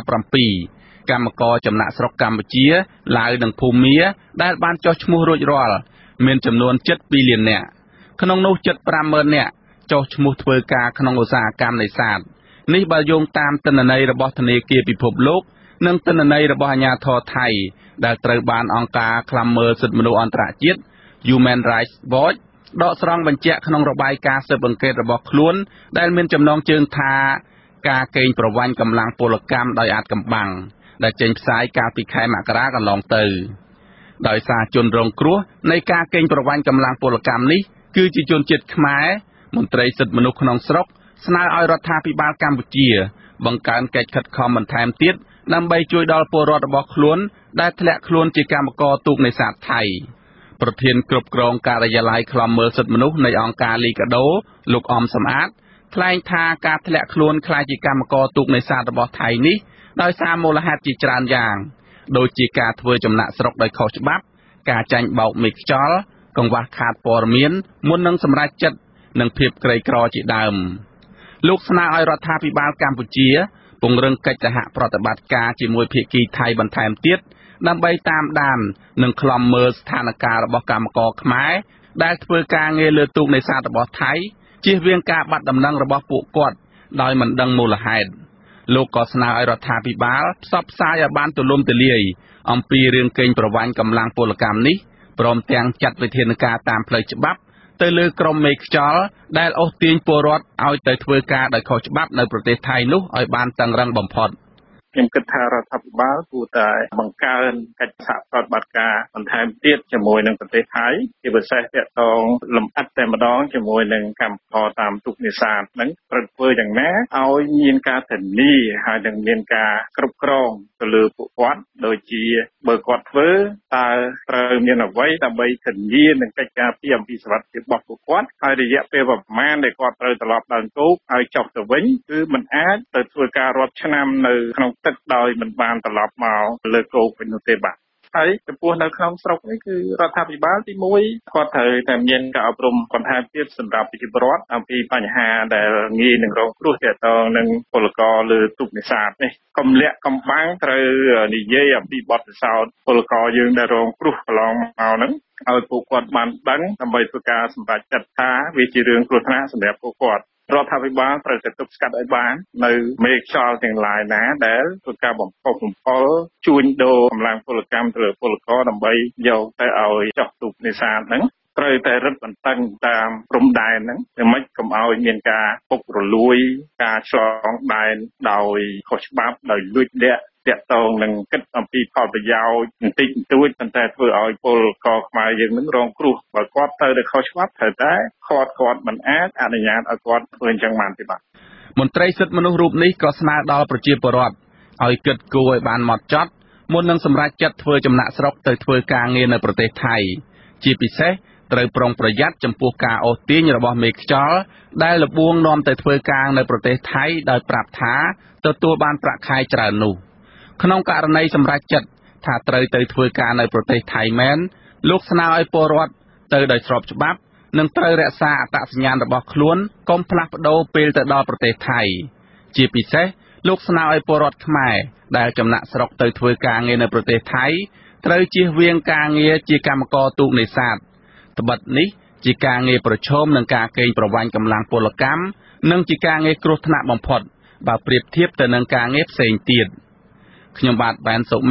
2017កម្មករចំណាក់ស្រុកកម្ពុជាឡាវនិងភូមាដែលបានចុះឈ្មោះរួចរាល់មានចំនួនជិត2លាននាក់ក្នុងនោះជិត 50,000 នាក់ចុះឈ្មោះធ្វើការក្នុងឧស្សាហកម្មនេសាទនេះបើយោងតាមទិន្នន័យរបស់ធនាគារពិភពលោកនិងទិន្នន័យរបស់អាជ្ញាធរថៃដែលត្រូវបានអង្គការឃ្លាំមើលសិទ្ធិមនុស្សអន្តរជាតិ Human Rights Watch ដកស្រង់បញ្ជាក់ក្នុងរបាយការណ៍ស៊ើបអង្កេតរបស់ខ្លួនដែលមានចំណងជើងថាការកេងប្រវ័ញ្ចកម្លាំងពលកម្មដោយអាថ៌កំបាំងដែលចេញផ្សាយកាលពីខែមករាកន្លងទៅដោយសារជនរងគ្រោះនៃការកេងប្រវ័ញ្ចកម្លាំងពលកម្មនេះគឺជាជនជាតិខ្មែរមន្ត្រីសិទ្ធិមនុស្សក្នុងស្រុកស្នើឲ្យរដ្ឋាភិបាលកម្ពុជាបង្កើនកិច្ចខិតខំបន្ថែមទៀតដើម្បីជួយដល់ពលរដ្ឋរបស់ខ្លួនដែលធ្លាក់ខ្លួនជាកម្មករទូកនេសាទថៃប្រធានគ្រប់គ្រងការិយាល័យឃ្លាំមើលសិទ្ធិមនុស្សនៃអង្គការលីកាដូលោកអំសំអាតថ្លែងថាការធ្លាក់ខ្លួនក្លាយជាកម្មករទូកនេសាទរបស់ថៃនេះដោយសារមូលហេតុជាច្រើនយ៉ាងដូចជាការធ្វើចំណាក់ស្រុកដោយខុសច្បាប់ការចាញ់បោកមេខ្យល់កង្វះខាតព័ត៌មានមុននឹងសម្រេចចិត្តនិងភាពក្រីក្រជាដើមលោកស្នើឲ្យរដ្ឋាភិបាលកម្ពុជាពង្រឹងកិច្ចសហប្រតិបត្តិការជាមួយភាគីថៃបន្ថែមទៀតដើម្បីតាមដាននិងឃ្លាំមើលស្ថានភាពរបស់កម្មករខ្មែរដែលធ្វើការងារលើទូកនេសាទរបស់ថៃជៀសវាងការបាត់ដំណឹងរបស់ពួកគាត់ដោយមិនដឹងមូលហេតុលោកក៏ស្នើឲ្យរដ្ឋាភិបាលផ្សព្វផ្សាយឲ្យបានទូលំទូលាយអំពីរឿងកេងប្រវ័ញ្ចកម្លាំងពលកម្មនេះព្រមទាំងចាត់វិធានការតាមផ្លូវច្បាប់ទៅលើក្រុមមេខ្យល់ដែលអូសទាញពលរដ្ឋឲ្យទៅធ្វើការដោយខុសច្បាប់នៅប្រទេសថៃនោះឲ្យបានតឹងរ៉ឹងបំផុតខ្ញុំគិតថារដ្ឋាភិបាលគួរតែបង្កើនកិច្ចសហប្រតិបត្តិការបន្ថែមទៀតជាមួយនឹងប្រទេសថៃជាពិសេសទាក់ទងលម្អិតតែម្ដងជាមួយនឹងកម្មករតាមទូកនេសាទហ្នឹងត្រូវធ្វើយ៉ាងណាឲ្យមានការធានាហើយនឹងមានការគ្រប់គ្រងទៅលើពួកគាត់ដូចជាបើគាត់ធ្វើតើត្រូវមានអ្វីដើម្បីធានានឹងកិច្ចការពីអំពីសុវត្ថិភាពរបស់ពួកគាត់ហើយរយៈពេលប្រមាណដែលគាត់ត្រូវត្រឡប់ដល់ទូកហើយចុះទៅវិញគឺมันអាចទៅធ្វើការរាប់ឆ្នាំនៅក្នុងទឹកដោយមិនបានត្រឡប់មកលើគោកវិញនោះទេបាទហើយចំពោះនៅក្នុងស្រុកនេះគឺរដ្ឋាភិបាលទី1គាត់ត្រូវតែមានការអប់រំបន្ថែមទៀតសម្រាប់ប្រជាពលរដ្ឋអំពីបញ្ហាដែលងាយនឹងរងគ្រោះទាក់ទងនឹងពលករលើទូកនេសាទនេះកុំលាក់កំបាំងត្រូវនិយាយអំពីបទពិសោធន៍ពលករយើងដែលរងគ្រោះកន្លងមកហ្នឹងឲ្យពួកគាត់បានដឹងដើម្បីធ្វើការសម្រេចចិត្តថាវាជារឿងគ្រោះថ្នាក់សម្រាប់ពួកគាត់រដ្ឋាភិបាលត្រូវតែទប់ស្កាត់ឲ្យបាននៅមេខ្យល់ទាំងឡាយណាដែលធ្វើការបំផុសបំផុលជួញដូរកម្លាំងពលកម្មទៅលើពលករដើម្បីយកទៅឲ្យចុះទូកនេសាទហ្នឹងត្រូវតែរឹតបន្តឹងតាមព្រំដែនហ្នឹងដើម្បីកុំឲ្យមានការពុករលួយការឆ្លងដែនដោយខុសច្បាប់ដោយលួចលាក់តាក់ទងនឹងគិតអំពីផលប្រយោជន៍បន្តិចបន្តួចប៉ុន្តែធ្វើឲ្យពលករខ្មែរយើងនឹងរងគ្រោះបើគាត់ទៅខុសច្បាប់ត្រូវតែគាត់មិនអាចអនុញ្ញាតឲ្យគាត់ធ្វើអញ្ចឹងបានទេបាទមន្ត្រីសិទ្ធិមនុស្សរូបនេះក៏ស្នើដល់ប្រជាពលរដ្ឋឲ្យគិតគូរឲ្យបានហ្មត់ចត់មុននឹងសម្រេចចិត្តធ្វើចំណាក់ស្រុកទៅធ្វើការងារនៅប្រទេសថៃជាពិសេសត្រូវប្រុងប្រយ័ត្នចំពោះការអូសទាញរបស់មេខ្យល់ដែលលបួងនាំទៅធ្វើការនៅប្រទេសថៃដោយប្រាប់ថាទទួលបានប្រាក់ខែច្រើននោះក្នុងករណីសម្រេចចិត្តថាត្រូវទៅធ្វើការនៅប្រទេសថៃមែនលោកស្នើឲ្យពលរដ្ឋទៅដោយស្របច្បាប់និងត្រូវរក្សាអត្តសញ្ញាណរបស់ខ្លួនកុំផ្លាស់ប្ដូរពេលទៅដល់ប្រទេសថៃជាពិសេសលោកស្នើឲ្យពលរដ្ឋខ្មែរដែលចំណាក់ស្រុកទៅធ្វើការងារនៅប្រទេសថៃត្រូវជៀសវាងការងារជាកម្មករទូកនេសាទត្បិតនេះជាការងារប្រឈមនឹងការកេងប្រវ័ញ្ចកម្លាំងពលកម្មនិងជាការងារគ្រោះថ្នាក់បំផុតបើប្រៀបធៀបទៅនឹងការងារផ្សេងទៀតខ្ញុំបាទបែនសុមេត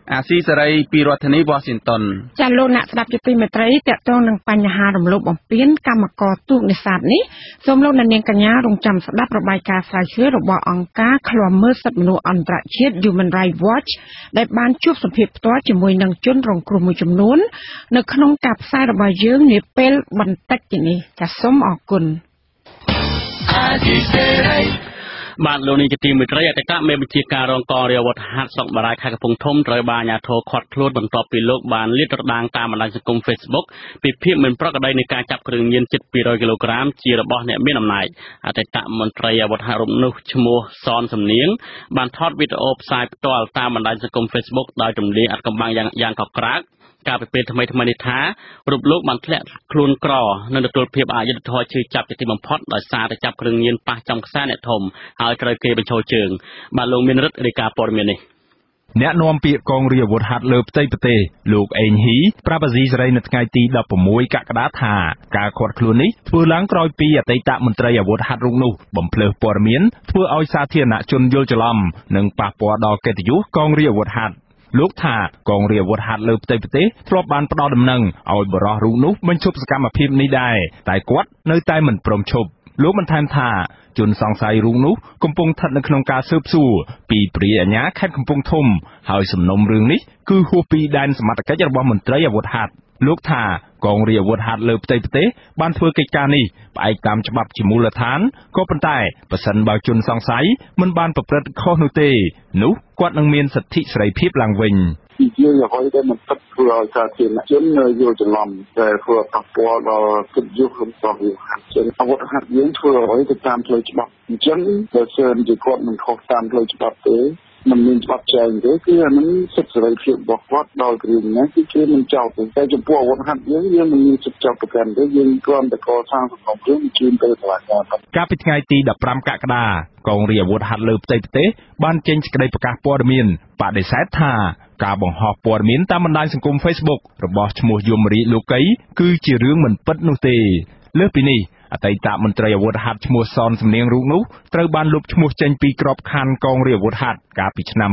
អាស៊ីសេរីពីរដ្ឋធានី Washington ចាលោកអ្នកស្ដាប់ជាទីមេត្រីតកតងនឹងបញ្ហារំលោភបំពានកម្មករទូកនេសាទនេះសូមលោកអ្នកនាងកញ្ញារងចាំស្ដាប់របាយការណ៍ស្រាវជ្រាវរបស់អង្គការឃ្លាំមើលសិទ្ធិមនុស្សអន្តរជាតិ Human Rights Watch ដែលបានជួបសម្ភាសផ្ទាល់ជាមួយនឹងជនរងគ្រោះមួយចំនួននៅក្នុងការផ្សាយរបស់យើងនាពេលបន្តិចនេះចាសូមអរគុណបាទលោកនាយកទីមេត្រីអតីតមេបញ្ជាការរងកងរាជអាវុធហត្ថស្រុកបារាយខេត្តកំពង់ធំត្រូវបានអាជ្ញាធរឃាត់ខ្លួនបន្ទាប់ពីលោកបានលាតត្រដាងតាមបណ្ដាញសង្គម Facebook ពីភាពមិនប្រក្រតីនៃការចាប់គ្រឿងញៀនជិត200គីឡូក្រាមជារបស់អ្នកមានអំណាចអតីតមន្ត្រីអាវុធហត្ថរូបនោះឈ្មោះសនសំនៀងបានថតវីដេអូផ្សាយផ្ទាល់តាមបណ្ដាញសង្គម Facebook ដោយរំលាយអត្ថកម្បាំងយ៉ាងកក្រើកការពីពេលថ្មីនេះថារូបលោកបានធ្លាក់ខ្លួនក្រនិងទទួលភាពអយុត្តិធម៌ជឿចាប់ជាទីបំផុតដោយសារតែចាប់គ្រឿងញៀនប៉ះចំខ្សែអ្នកធំហើយត្រូវគេបញ្ឈរជើងបាទលោកមានរិទ្ធរាយការណ៍ព័ត៌មាននេះអ្នកនាំពាក្យកងរាជអាវុធហត្ថលើផ្ទៃប្រទេសលោកអេងហ៊ីប្រាប់អាស៊ីសេរីនៅថ្ងៃទី16កក្កដាថាការឃាត់ខ្លួននេះធ្វើឡើងក្រោយពីអតីតមន្ត្រីអាវុធហត្ថរូបនោះបំភ្លើសព័ត៌មានធ្វើឲ្យសាធារណជនយល់ច្រឡំនិងប៉ះពាល់ដល់កិត្តិយសកងរាជអាវុធហត្ថលោកថាកងរាជអាវុធហត្ថលើផ្ទៃប្រទេសធ្លាប់បានផ្ដល់ដំណឹងឲ្យបរិះរូបនោះបញ្ឈប់សកម្មភាពនេះដែរតែគាត់នៅតែមិនព្រមឈប់លោកបន្ថែមថាជនសង្ស័យរូបនោះកំពុងស្ថិតនៅក្នុងការស៊ើបសួរពីព្រះអាជ្ញាខេត្តកំពង់ធំហើយសំណុំរឿងនេះគឺហួសពីដែនសមត្ថកិច្ចរបស់មន្ត្រីអាវុធហត្ថលោកថាកងរាជអាវុធហត្ថលើផ្ទៃប្រទេសបានធ្វើកិច្ចការនេះផ្អែកតាមច្បាប់ជាមូលដ្ឋានក៏ប៉ុន្តែប្រសិនបើជនសង្ស័យមិនបានប្រព្រឹត្តខុសនោះទេនោះគាត់នឹងមានសិទ្ធិសេរីភាពឡើងវិញយើងអ្វីដែលមិនពិតធ្វើឲ្យសាធារណជនយល់ច្រឡំតែធ្វើប៉ះពាល់ដល់កិត្តិយសរបស់វាជនអាវុធហត្ថយើងធ្វើអ្វីទៅតាមផ្លូវច្បាប់អញ្ចឹងបើសិនជាគាត់មិនខុសតាមផ្លូវច្បាប់ទេមិនមានច្បាប់ចែងទេគឺអានឹងសិទ្ធិសេរីភាពរបស់គាត់ដល់គ្រឿងណាគឺគេមិនចោទទេតែចំពោះអាវុធហត្ថយើងមិនមានសិទ្ធិចោទប្រកាន់ទេយើងគ្រាន់តែកសាងសង្គមយើងជឿទៅតុលាការកាលពីថ្ងៃទី15កក្កដាកងរាជអាវុធហត្ថលើផ្ទៃប្រទេសបានចេញសេចក្តីប្រកាសព័ត៌មានបដិសេធថាការបង្ហោះព័ត៌មានតាមបណ្ដាញសង្គម Facebook របស់ឈ្មោះយមរាជលោកីគឺជារឿងមិនពិតនោះទេលើសពីនេះអតីតមន្ត្រីអាវុធហត្ថឈ្មោះសនសំនៀងរូបនោះត្រូវបានលុបឈ្មោះចេញពីក្របខ័ណ្ឌកងរាជអាវុធហត្ថកាលពីឆ្នាំ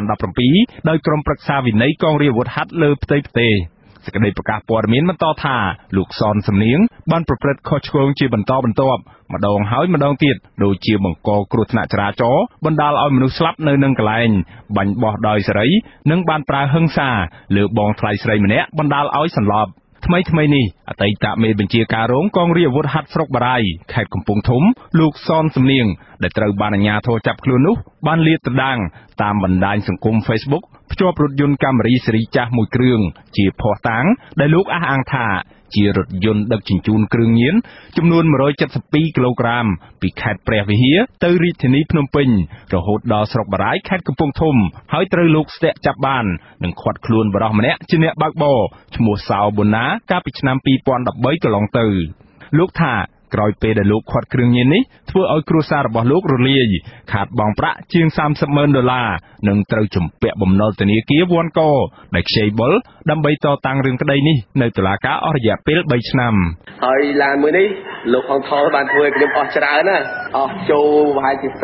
2017ដោយក្រុមប្រឹក្សាវិន័យកងរាជអាវុធហត្ថលើផ្ទៃប្រទេសសេចក្តីប្រកាសព័ត៌មានបន្តថាលោកសនសំនៀងបានប្រព្រឹត្តខុសឆ្គងជាបន្តបន្ទាប់ម្ដងហើយម្ដងទៀតដូចជាបង្កគ្រោះថ្នាក់ចរាចរណ៍បណ្ដាលឲ្យមនុស្សស្លាប់នៅនឹងកន្លែងបាញ់បោះដោយសេរីនិងបានប្រើហិង្សាលើបងថ្លៃស្រីម្នាក់បណ្ដាលឲ្យសន្លប់ថ្មីនេះអតីតមេបញ្ជាការរងកងរាជអាវុធហត្ថស្រុកបារាយខេត្តកំពង់ធំលោកសនសំនៀងដែលត្រូវបានអាជ្ញាធរចាប់ខ្លួននោះបានលាតត្រដាងតាមបណ្ដាញសង្គម Facebook ភ្ជាប់រថយន្តកាមេរីស៊េរីចាស់មួយគ្រឿងជាភស្តុតាងដែលលោកអះអាងថាជារថយន្តដឹកជញ្ជូនគ្រឿងញៀនចំនួន172គីឡូក្រាមពីខេត្តព្រះវិហារទៅរាជធានីភ្នំពេញរហូតដល់ស្រុកបារាយខេត្តកំពង់ធំហើយត្រូវលោកស្ទាក់ចាប់បាននិងឃាត់ខ្លួនបរិះម្នាក់ជាអ្នកបើកបរឈ្មោះសៅប៊ុនណាកាលពីឆ្នាំ2013កន្លងទៅលោកថាក្រោយពេលដែលលោកឃាត់គ្រឿងញៀននេះធ្វើឲ្យគ្រួសាររបស់លោករលាយខាតបង់ប្រាក់ជាង$30,000និងត្រូវជំពាក់បំណុលធនាគារវ៉ាន់កដែលខ្ចីបុលដើម្បីតតាំងរឿងក្តីនេះនៅតុលាការអស់រយៈពេល3ឆ្នាំហើយឡានមួយនេះលោកហងថលបានធ្វើឲ្យខ្ញុំអស់ច្រើនណាអស់ចូលប្រហែលជា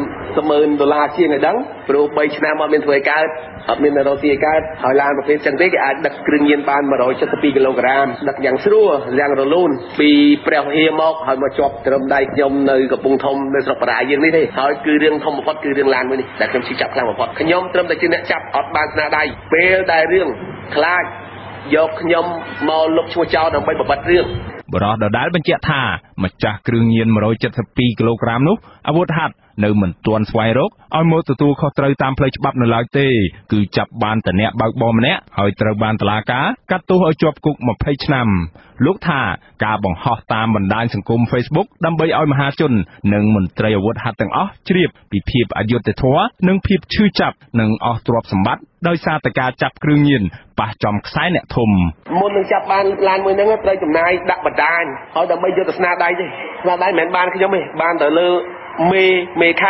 $30,000ជាងឲ្យដឹងព្រោះ3ឆ្នាំអត់មានធ្វើឲ្យកើតអត់មានរកស៊ីឲ្យកើតហើយឡានប្រភេទចឹងទេគេអាចដឹកគ្រឿងញៀនបាន172គីឡូក្រាមដឹកយ៉ាងស្រួលយ៉ាងរលូនពីព្រះវិហារមកហើយមកជាប់ត្រឹមដៃខ្ញុំនៅកំពង់ធំនៅស្រុកបារាយយើងនេះទេហើយគឺរឿងធំបំផុតគឺរឿងឡានមួយនេះដែលខ្ញុំជិះចាប់ខ្លាំងបំផុតខ្ញុំត្រឹមតែជាអ្នកចាប់អត់បានស្នាដៃពេលដែលរឿងខ្លាចយកខ្ញុំមកលុបឈ្មោះចោលដើម្បីបំបត្តិរឿងបរិះដដែលបញ្ជាក់ថាម្ចាស់គ្រឿងញៀន172គីឡូក្រាមនោះអាវុធហត្ថនៅមិនទាន់ស្វែងរកឲ្យមកទទួលខុសត្រូវតាមផ្លូវច្បាប់នៅឡើយទេគឺចាប់បានតែអ្នកបើកបរម្នាក់ហើយត្រូវបានតុលាការកាត់ទោសឲ្យជាប់គុក20ឆ្នាំលោកថាការបង្ហោះតាមបណ្ដាញសង្គម Facebook ដើម្បីឲ្យមហាជននិងមន្ត្រីអាវុធហត្ថទាំងអស់ជ្រាបពីភាពអយុត្តិធម៌និងភាពឈឺចាប់និងអស់ទ្រព្យសម្បត្តិដោយសារតែការចាប់គ្រឿងញៀនប៉ះចំខ្សែអ្នកធំមុននឹងចាប់បានឡានមួយហ្នឹងត្រូវចំណាយដាក់បណ្ដាញហើយដើម្បីយកទៅស្នាដៃទេស្នាដៃមិនមែនបានខ្ញុំទេបានទៅលើមេខេត្ត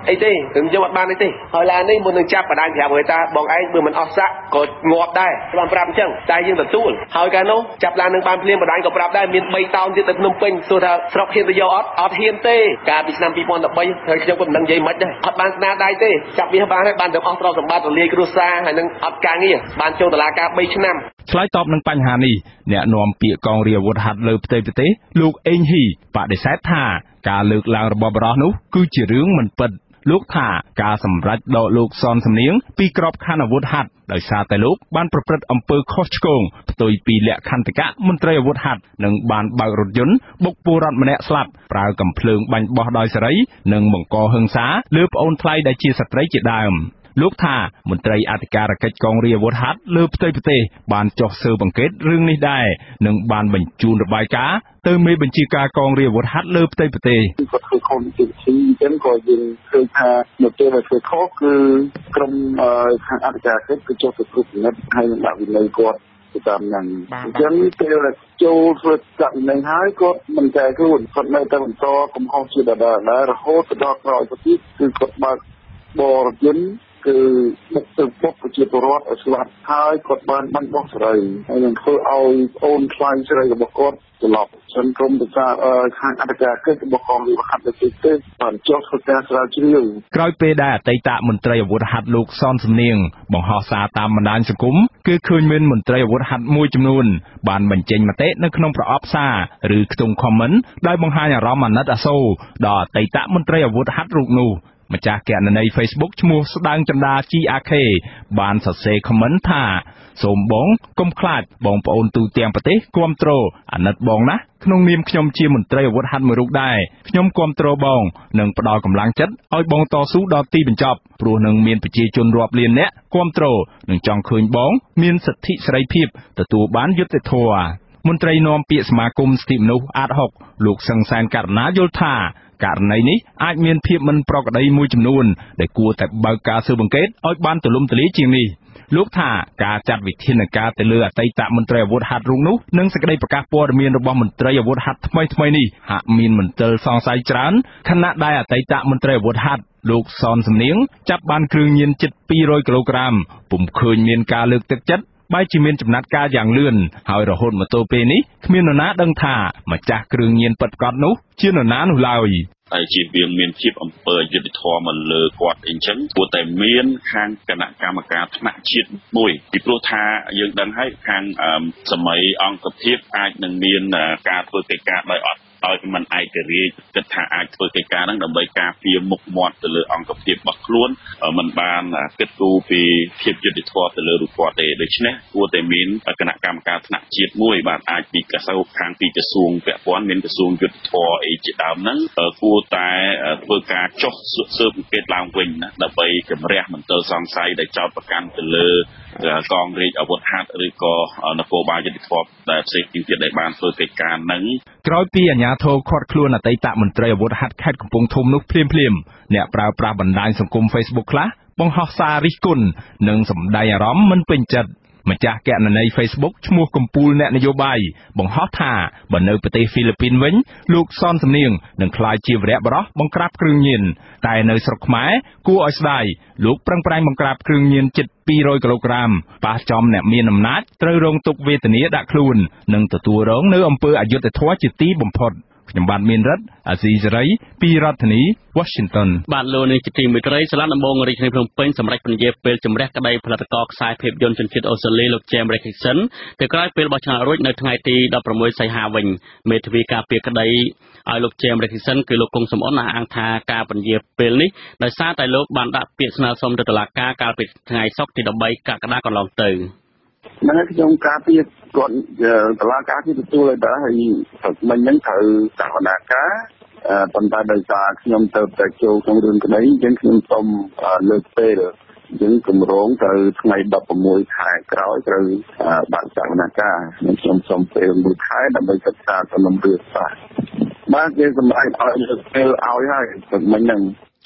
អីទេខ្ញុំយកអត់បានអីទេហើយឡាននេះមុននឹងចាប់បដានប្រាប់គេថាបងឯងបើមិនអស់សាក់ក៏ងាប់ដែរបានប្រាប់អញ្ចឹងតែយើងទទួលហើយកាលនោះចាប់ឡាននឹងបានភ្លាមបដានក៏ប្រាប់ដែរមាន3តោនទៀតទៅភ្នំពេញសួរថាស្រុកហ៊ានទៅយកអត់ហ៊ានទេកាលពីឆ្នាំ2013ហើយខ្ញុំក៏មិនដឹងនិយាយមិនដែរអត់បានស្នាដៃទេចាប់វាបានហើយបានទាំងអស់ទ្រព្យសម្បត្តិរលាយគ្រួសារហើយនឹងអត់ការងារបានចូលតុលាការ3ឆ្នាំឆ្លើយតបនឹងបញ្ហានេះអ្នកនាំពាក្យកងរាជអាវុធហត្ថលើផ្ទៃប្រទេសលោកអេងហ៊ីបដិសេធថាការលើកឡើងរបស់បរិសុទ្ធនោះគឺជារឿងមិនពិតលោកថាការសម្រេចដកលោកសនសំនៀងពីក្របខ័ណ្ឌអាវុធហត្ថដោយសារតែលោកបានប្រព្រឹត្តអំពើខុសឆ្គងផ្ទុយពីលក្ខន្តិកៈមន្ត្រីអាវុធហត្ថនិងបានបើករថយន្តបុកពលរដ្ឋម្នាក់ស្លាប់ប្រើកាំភ្លើងបាញ់បោះដោយសេរីនិងបង្កហិង្សាលើប្អូនថ្លៃដែលជាស្ត្រីជាដើមលោកថាមន្ត្រីអធិការកិច្ចកងរាជអាវុធហត្ថលើផ្ទៃប្រទេសបានចុះស៊ើបអង្កេតរឿងនេះដែរនិងបានបញ្ជូនរបាយការណ៍ទៅមេបញ្ជាការកងរាជអាវុធហត្ថលើផ្ទៃប្រទេសគាត់ធ្វើខុសពីទីអញ្ចឹងក៏យើងឃើញថានៅពេលដែលធ្វើខុសគឺក្រុមខាងអធិការកិច្ចគឺចុះទៅគ្រប់និតហើយនឹងដាក់វិន័យគាត់ទៅតាមហ្នឹងអញ្ចឹងពេលដែលចូលធ្វើដាក់វិន័យហើយគាត់មិនតែខ្លួនគាត់នៅតែបន្តកំហុសជាដដែលរហូតដល់ក្រោយទៅទៀតគឺគាត់បើកបរយន្តគឺបុកទៅពុកប្រជាពលរដ្ឋឲ្យស្លាប់ហើយគាត់បានបាញ់បោះសេរីហើយនឹងធ្វើឲ្យអូនខ្លាញ់សេរីរបស់គាត់ស្លាប់សង្គមទៅថាខាងអធិការកិច្ចរបស់កងរាជអាវុធហត្ថទេបានចុះធ្វើការស្រាវជ្រាវក្រោយពេលដែលអតីតមន្ត្រីអាវុធហត្ថលោកសនសំនៀងបង្ហោះសារតាមបណ្ដាញសង្គមគឺឃើញមានមន្ត្រីអាវុធហត្ថមួយចំនួនបានបញ្ចេញមតិនៅក្នុងប្រអប់សារឬខ្ទង់ comment ដោយបង្ហាញអារម្មណ៍អាណិតអាសូរដល់អតីតមន្ត្រីអាវុធហត្ថរូបនោះម្ចាស់គណនី Facebook ឈ្មោះស្ដាងចន្ទា GRK បានសរសេរ comment ថាសូមបងកុំខ្លាចបងប្អូនទូទាំងប្រទេសគាំទ្រអាណិតបងណាក្នុងនាមខ្ញុំជាមន្ត្រីអាវុធហត្ថមួយរូបដែរខ្ញុំគាំទ្របងនិងផ្ដល់កម្លាំងចិត្តឲ្យបងតស៊ូដល់ទីបញ្ចប់ព្រោះនឹងមានប្រជាជនរាប់លានអ្នកគាំទ្រនិងចង់ឃើញបងមានសិទ្ធិសេរីភាពទទួលបានយុត្តិធម៌មន្ត្រីនាំពាក្យសមាគមសិទ្ធិមនុស្សអាត6លោកសឹងសានករណាយល់ថាករណីនេះអាចមានភាពមិនប្រក្រតីមួយចំនួនដែលគួរតែបើកការស៊ើបអង្កេតឲ្យបានទូលំទូលាយជាងនេះលោកថាការចាត់វិធានការទៅលើអតីតមន្ត្រីអាវុធហត្ថរូបនោះនិងសេចក្តីប្រកាសព័ត៌មានរបស់មន្ត្រីអាវុធហត្ថថ្មីៗនេះហាក់មានមន្ទិលសង្ស័យច្រើនខណៈដែលអតីតមន្ត្រីអាវុធហត្ថលោកសនសំនៀងចាប់បានគ្រឿងញៀនជិត200គីឡូក្រាមពុំឃើញមានការលើកទឹកចិត្តបែរជាមានចំណាត់ការយ៉ាងលឿនហើយរហូតមកទល់ពេលនេះគ្មាននរណាដឹងថាម្ចាស់គ្រឿងញៀនពិតប្រាកដនោះជានរណានោះឡើយហើយជាវាមានភាពអំពើយុត្តិធម៌មកលើគាត់អីចឹងគួរតែមានខាងគណៈកម្មការថ្នាក់ជាតិមួយពីព្រោះថាយើងដឹងហើយខាងសម័យអង្គភាពអាចនឹងមានការធ្វើកិច្ចការដោយអត់ឲ្យมันឯករាជ្យគិតថាអាចធ្វើកិច្ចការហ្នឹងដើម្បីការពារមុខមាត់ទៅលើអង្គភាពរបស់ខ្លួនมันបានគិតគូរពីភាពយុត្តិធម៌ទៅលើរូបគាត់ទេដូច្នេះគួរតែមានគណៈកម្មការថ្នាក់ជាតិមួយបាទអាចពីកសោខាងពីក្រសួងពាក់ព័ន្ធមានក្រសួងយុត្តិធម៌អីជាដើមហ្នឹងគួរតែធ្វើការចុះស៊ើបអង្កេតឡើងវិញណាដើម្បីជំរះមន្ទិលសង្ស័យដែលចោទប្រកាន់ទៅលើកងរាជអាវុធហត្ថឬក៏នគរបាលយុត្តិធម៌ដែលផ្សេងទៀតដែលបានធ្វើកិច្ចការហ្នឹងក្រោយពីអាជ្ញាធរឃាត់ខ្លួនអតីតមន្ត្រីអាវុធហត្ថខេត្តកំពង់ធំនោះភ្លាមអ្នកប្រើប្រាស់បណ្ដាញសង្គម Facebook ខ្លះបង្ហោះសាររិះគន់និងសម្ដែងអារម្មណ៍មិនពេញចិត្តម្ចាស់គណនី Facebook ឈ្មោះកំពូលអ្នកនយោបាយបង្ហោះថាបើនៅប្រទេសហ្វីលីពីនវិញលោកសនសំនៀងនឹងក្លាយជាវីរៈបុរសបង្ក្រាបគ្រឿងញៀនតែនៅស្រុកខ្មែរគួរឲ្យស្ដាយលោកប្រឹងប្រែងបង្ក្រាបគ្រឿងញៀនជិត200គីឡូក្រាមប៉ះចំអ្នកមានអំណាចត្រូវរងទុក្ខវេទនាដាក់ខ្លួននិងទទួលរងនៅអំពើអយុត្តិធម៌ជាទីបំផុតខ្ញុំបាទមានរិទ្ធអាស៊ីសេរីពីរដ្ឋធានី Washington បាទលោកនាយកទីមេត្រីសាលាដំបងរាជធានីភ្នំពេញសម្រាប់ពន្យាពេលជំរះក្តីផលិតករខ្សែភាពយន្តជនជាតិអូស្ត្រាលីលោក James Richardson ទៅក្រោយពេលបោះឆ្នោតរួចនៅថ្ងៃទី16សីហាវិញមេធាវីការពារក្តីឲ្យលោក James Richardson គឺលោកគង់សំអនអះអាងថាការពន្យាពេលនេះដោយសារតែលោកបានដាក់ពាក្យស្នើសុំទៅតុលាការកាលពីថ្ងៃសុក្រទី13កក្កដាកន្លងទៅហ្នឹងហើយខ្ញុំការពារគាត់តុលាការគឺទទួលឲ្យដែរហើយមិញហ្នឹងត្រូវតាមបណ្ដាការប៉ុន្តែដោយសារខ្ញុំទៅតែចូលក្នុងរឿងក្តីអញ្ចឹងខ្ញុំសូមលើកពេលយើងគម្រោងទៅថ្ងៃ16ខែក្រោយត្រូវបាក់ចាក់បណ្ដាការខ្ញុំសូមពេល1ខែដើម្បីសិក្សាសំណុំរឿងបាទគេសម្រេចឲ្យលើកពេលឲ្យហើយមិញហ្នឹង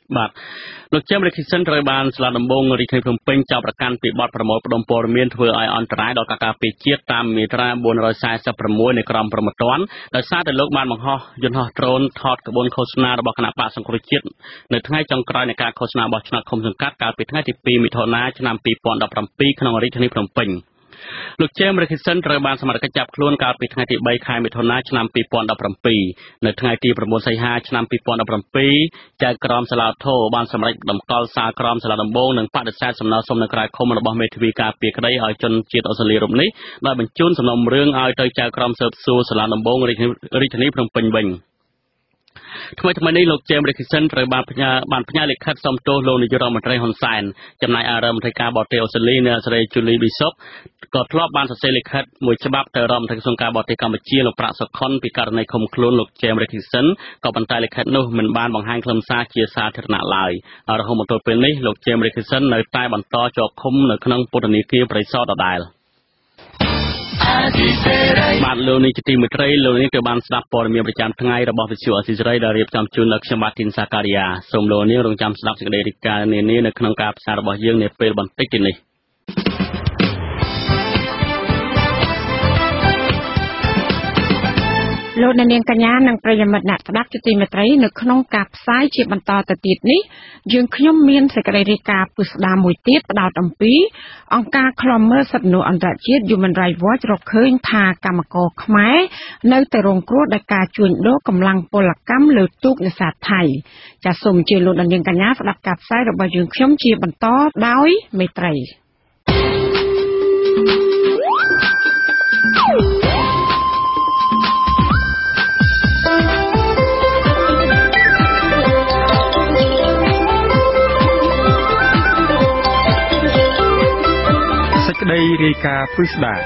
បាទលោកជាមរិទ្ធិសិនត្រូវបានស្លាប់ដំបងរាជធានីភ្នំពេញចោទប្រកាន់ពីបទប្រមូលផ្ដុំព័ត៌មានធ្វើឲ្យអន្តរាយដល់ការការពារជាតិតាមមាត្រា446នៃក្រមព្រហ្មទណ្ឌដោយសារតែលោកបានបង្ហោះយន្តហោះដ្រូនថតក្បួនឃោសនារបស់គណៈបកសង្គ្រោះជាតិនៅថ្ងៃចុងក្រោយនៃការឃោសនាបោះឆ្នោតឃុំសង្កាត់កាលពីថ្ងៃទី2មិថុនាឆ្នាំ2017ក្នុងរាជធានីភ្នំពេញលោកជេមរិទ្ធិសិនត្រូវបានសមត្ថកិច្ចចាប់ខ្លួនកាលពីថ្ងៃទី3ខែមិថុនាឆ្នាំ2017នៅថ្ងៃទី9សីហាឆ្នាំ2017ចៅក្រមសាឡាធរបានសម្រេចតម្កល់សារក្រមសាលាដំបងនិងបដិសេធសំណើសុំនៅក្រៅឃុំរបស់មេធាវីការពារក្តីឲ្យជនជាតិអូស្ត្រាលីរូបនេះដោយបញ្ជូនសំណុំរឿងឲ្យទៅចៅក្រមស៊ើបសួរសាលាដំបងរាជធានីភ្នំពេញវិញថ្មីនេះលោកជេមរិទ្ធិសិនត្រូវបានផ្ញើលិខិតសុំទោសលោកនាយករដ្ឋមន្ត្រីហ៊ុនសែនចំណែករដ្ឋមន្ត្រីការបរទេសអូស្ត្រាលីអ្នកស្រី Julie Bishop ក៏ធ្លាប់បានសរសេរលិខិតមួយច្បាប់ទៅរដ្ឋមន្ត្រីក្រសួងការបរទេសកម្ពុជាលោកប្រាក់សុខុនពីករណីឃុំខ្លួនលោកជេមរិទ្ធិសិនក៏ប៉ុន្តែលិខិតនោះមិនបានបង្ហាញខ្លឹមសារជាសាធារណៈឡើយរហូតមកទល់ពេលនេះលោកជេមរិទ្ធិសិននៅតែបន្តជាប់ឃុំនៅក្នុងពន្ធនាគារព្រៃសរដដែលបាទលោកនេះជាទីមេត្រីលោកនេះក៏បានស្ដាប់ព័ត៌មានប្រចាំថ្ងៃរបស់វិទ្យុអស៊ីសេរីដែលរៀបចំជូនដល់ខ្ញុំបាទទីនសាការីយ៉ាសូមលោកនាងរងចាំស្ដាប់សេចក្តីរាយការណ៍នានានៅក្នុងការផ្សាយរបស់យើងនាពេលបន្តិចទៀតនេះលោកនាងកញ្ញានិងប្រិយមិត្តអ្នកស្ដាប់ជាទីមេត្រីនៅក្នុងការផ្សាយជាបន្តទៅទៀតនេះយើងខ្ញុំមានសេចក្តីរាយការណ៍ពិស្ដារមួយទៀតផ្ដោតអំពីអង្គការឃ្លាំមើលសិទ្ធិមនុស្សអន្តរជាតិ Human Rights Watch រកឃើញថាកម្មករខ្មែរនៅតែរងគ្រោះដោយការជួញដូរកម្លាំងពលកម្មលើទូកនេសាទថៃចាសសូមអញ្ជើញលោកនាងកញ្ញាស្ដាប់ការផ្សាយរបស់យើងខ្ញុំជាបន្តដោយមេត្រីសេចក្តីរាយការណ៍ពិស្ដារ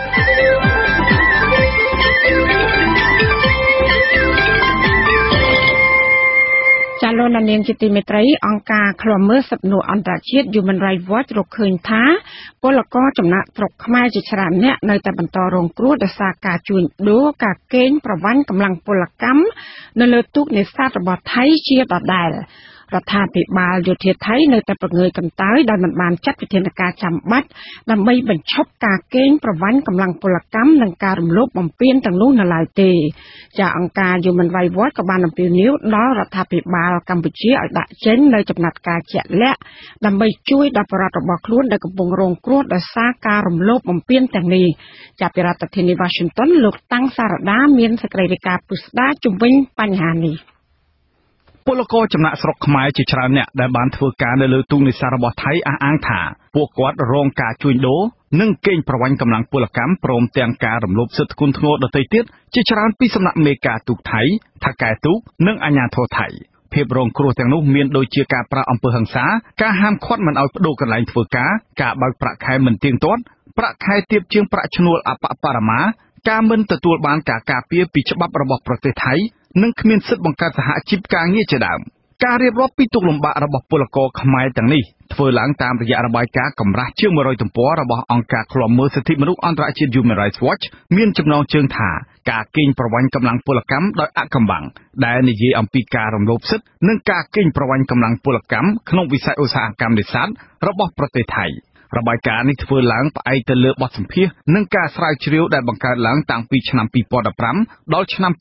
ចាលោកនាងជាទីមេត្រីអង្គការឃ្លាំមើលសិទ្ធិមនុស្សអន្តរជាតិ Human Rights Watch រកឃើញថាពលករចំណាក់ស្រុកខ្មែរជាច្រើនអ្នកនៅតែបន្តរងគ្រោះដោយសារការជួញដូរការកេងប្រវ័ញ្ចកម្លាំងពលកម្មនៅលើទូកនេសាទរបស់ថៃជាដដែលរដ្ឋាភិបាលយោធាថៃនៅតែប្រងើយកន្តើយដោយមិនបានចាត់វិធានការចាំបាច់ដើម្បីបញ្ឈប់ការកេងប្រវ័ញ្ចកម្លាំងពលកម្មនិងការរំលោភបំពានទាំងនោះនៅឡើយទេចាអង្គការ Human Rights Watch ក៏បានអំពាវនាវដល់រដ្ឋាភិបាលកម្ពុជាឲ្យដាក់ចេញនូវចំណាត់ការជាក់លាក់ដើម្បីជួយដល់ប្រជាពលរដ្ឋរបស់ខ្លួនដែលកំពុងរងគ្រោះដោយសារការរំលោភបំពានទាំងនេះចាប់ពីរដ្ឋធានី Washington លោកតាំងសារដាមានសេចក្តីរាយការណ៍ពិស្ដារជំវិញបញ្ហានេះពលករចំណាក់ស្រុកខ្មែរជាច្រើនអ្នកដែលបានធ្វើការនៅលើទូកនេសាទរបស់ថៃអះអាងថាពួកគាត់រងការជួញដូរនិងកេងប្រវ័ញ្ចកម្លាំងពលកម្មព្រមទាំងការរំលោភសិទ្ធិធ្ងន់ធ្ងរដទៃទៀតជាច្រើនពីសំណាក់មេការទូកថៃថៅកែទូកនិងអាជ្ញាធរថៃភាពរងគ្រោះទាំងនោះមានដូចជាការប្រាអំពើហិង្សាការហាមឃាត់មិនឲ្យប្តូរកន្លែងធ្វើការបើកប្រាក់ខែមិនទៀងទាត់ប្រាក់ខែទាបជាងប្រាក់ឈ្នួលអបបរមាការមិនទទួលបានការការពារពីច្បាប់របស់ប្រទេសថៃនិងគ្មានសិទ្ធិបង្កើតសហជីពការងារជាដើមការរៀបរាប់ពីទុក្ខលំបាករបស់ពលករខ្មែរទាំងនេះធ្វើឡើងតាមរយៈរបាយការណ៍កម្រាស់ជាង100ទំព័ររបស់អង្គការឃ្លាំមើលសិទ្ធិមនុស្សអន្តរជាតិ Human Rights Watch មានចំណងជើងថាការកេងប្រវ័ញ្ចកម្លាំងពលកម្មដោយអកម្បាំងដែលនិយាយអំពីការរំលោភសិទ្ធិនិងការកេងប្រវ័ញ្ចកម្លាំងពលកម្មក្នុងវិស័យឧស្សាហកម្មនេសាទរបស់ប្រទេសថៃរបាយការណ៍នេះធ្វើឡើងផ្អែកទៅលើបទសម្ភាសន៍និងការស្រាវជ្រាវដែលបង្កើតឡើងតាំងពីឆ្នាំ2015ដល់ឆ្នាំ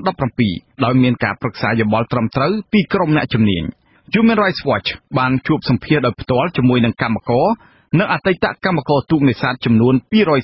2017ដោយមានការប្រឹក្សាយោបល់ត្រឹមត្រូវពីក្រុមអ្នកជំនាញ Human Rights Watch បានជួបសម្ភាសន៍ដោយផ្ទាល់ជាមួយនឹងកម្មករនិងអតីតកម្មករទូកនេសាទចំនួន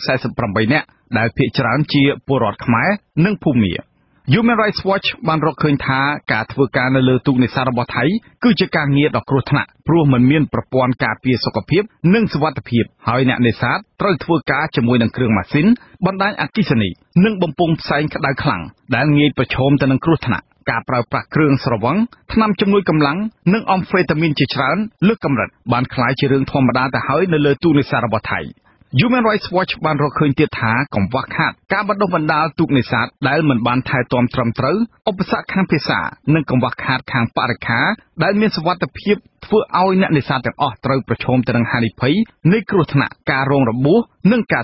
248នាក់ដែលភាគច្រើនជាពលរដ្ឋខ្មែរនិងភូមា Human Rights Watch បានរកឃើញថាការធ្វើការនៅលើទូកនេសាទរបស់ថៃគឺជាការងារដ៏គ្រោះថ្នាក់ព្រោះមិនមានប្រព័ន្ធការពារសុខភាពនិងសុវត្ថិភាពហើយអ្នកនេសាទត្រូវធ្វើការជាមួយនឹងគ្រឿងម៉ាស៊ីនបណ្ដាញអគ្គិសនីនិងបំពង់ផ្សែងក្តៅខ្លាំងដែលងាយប្រឈមទៅនឹងគ្រោះថ្នាក់ការប្រើប្រាស់គ្រឿងស្រវឹងថ្នាំជំនួយកម្លាំងនិងអង់ហ្វេតាមីនជាច្រើនលើសកម្រិតបានក្លាយជារឿងធម្មតាទៅហើយនៅលើទូកនេសាទរបស់ថៃHuman Rights Watch បានរកឃើញទៀតថាកង្វះខាតការបណ្ដុះបណ្ដាលទូកនេសាទដែលមិនបានថែទាំត្រឹមត្រូវឧបសគ្គខាងភាសានិងកង្វះខាតខាងបរិក្ខារដែលមានសុវត្ថិភាពធ្វើឲ្យអ្នកនេសាទទាំងអស់ត្រូវប្រឈមទៅនឹងហានិភ័យនៃគ្រោះថ្នាក់ការរងរបួសនិងការស្លាប់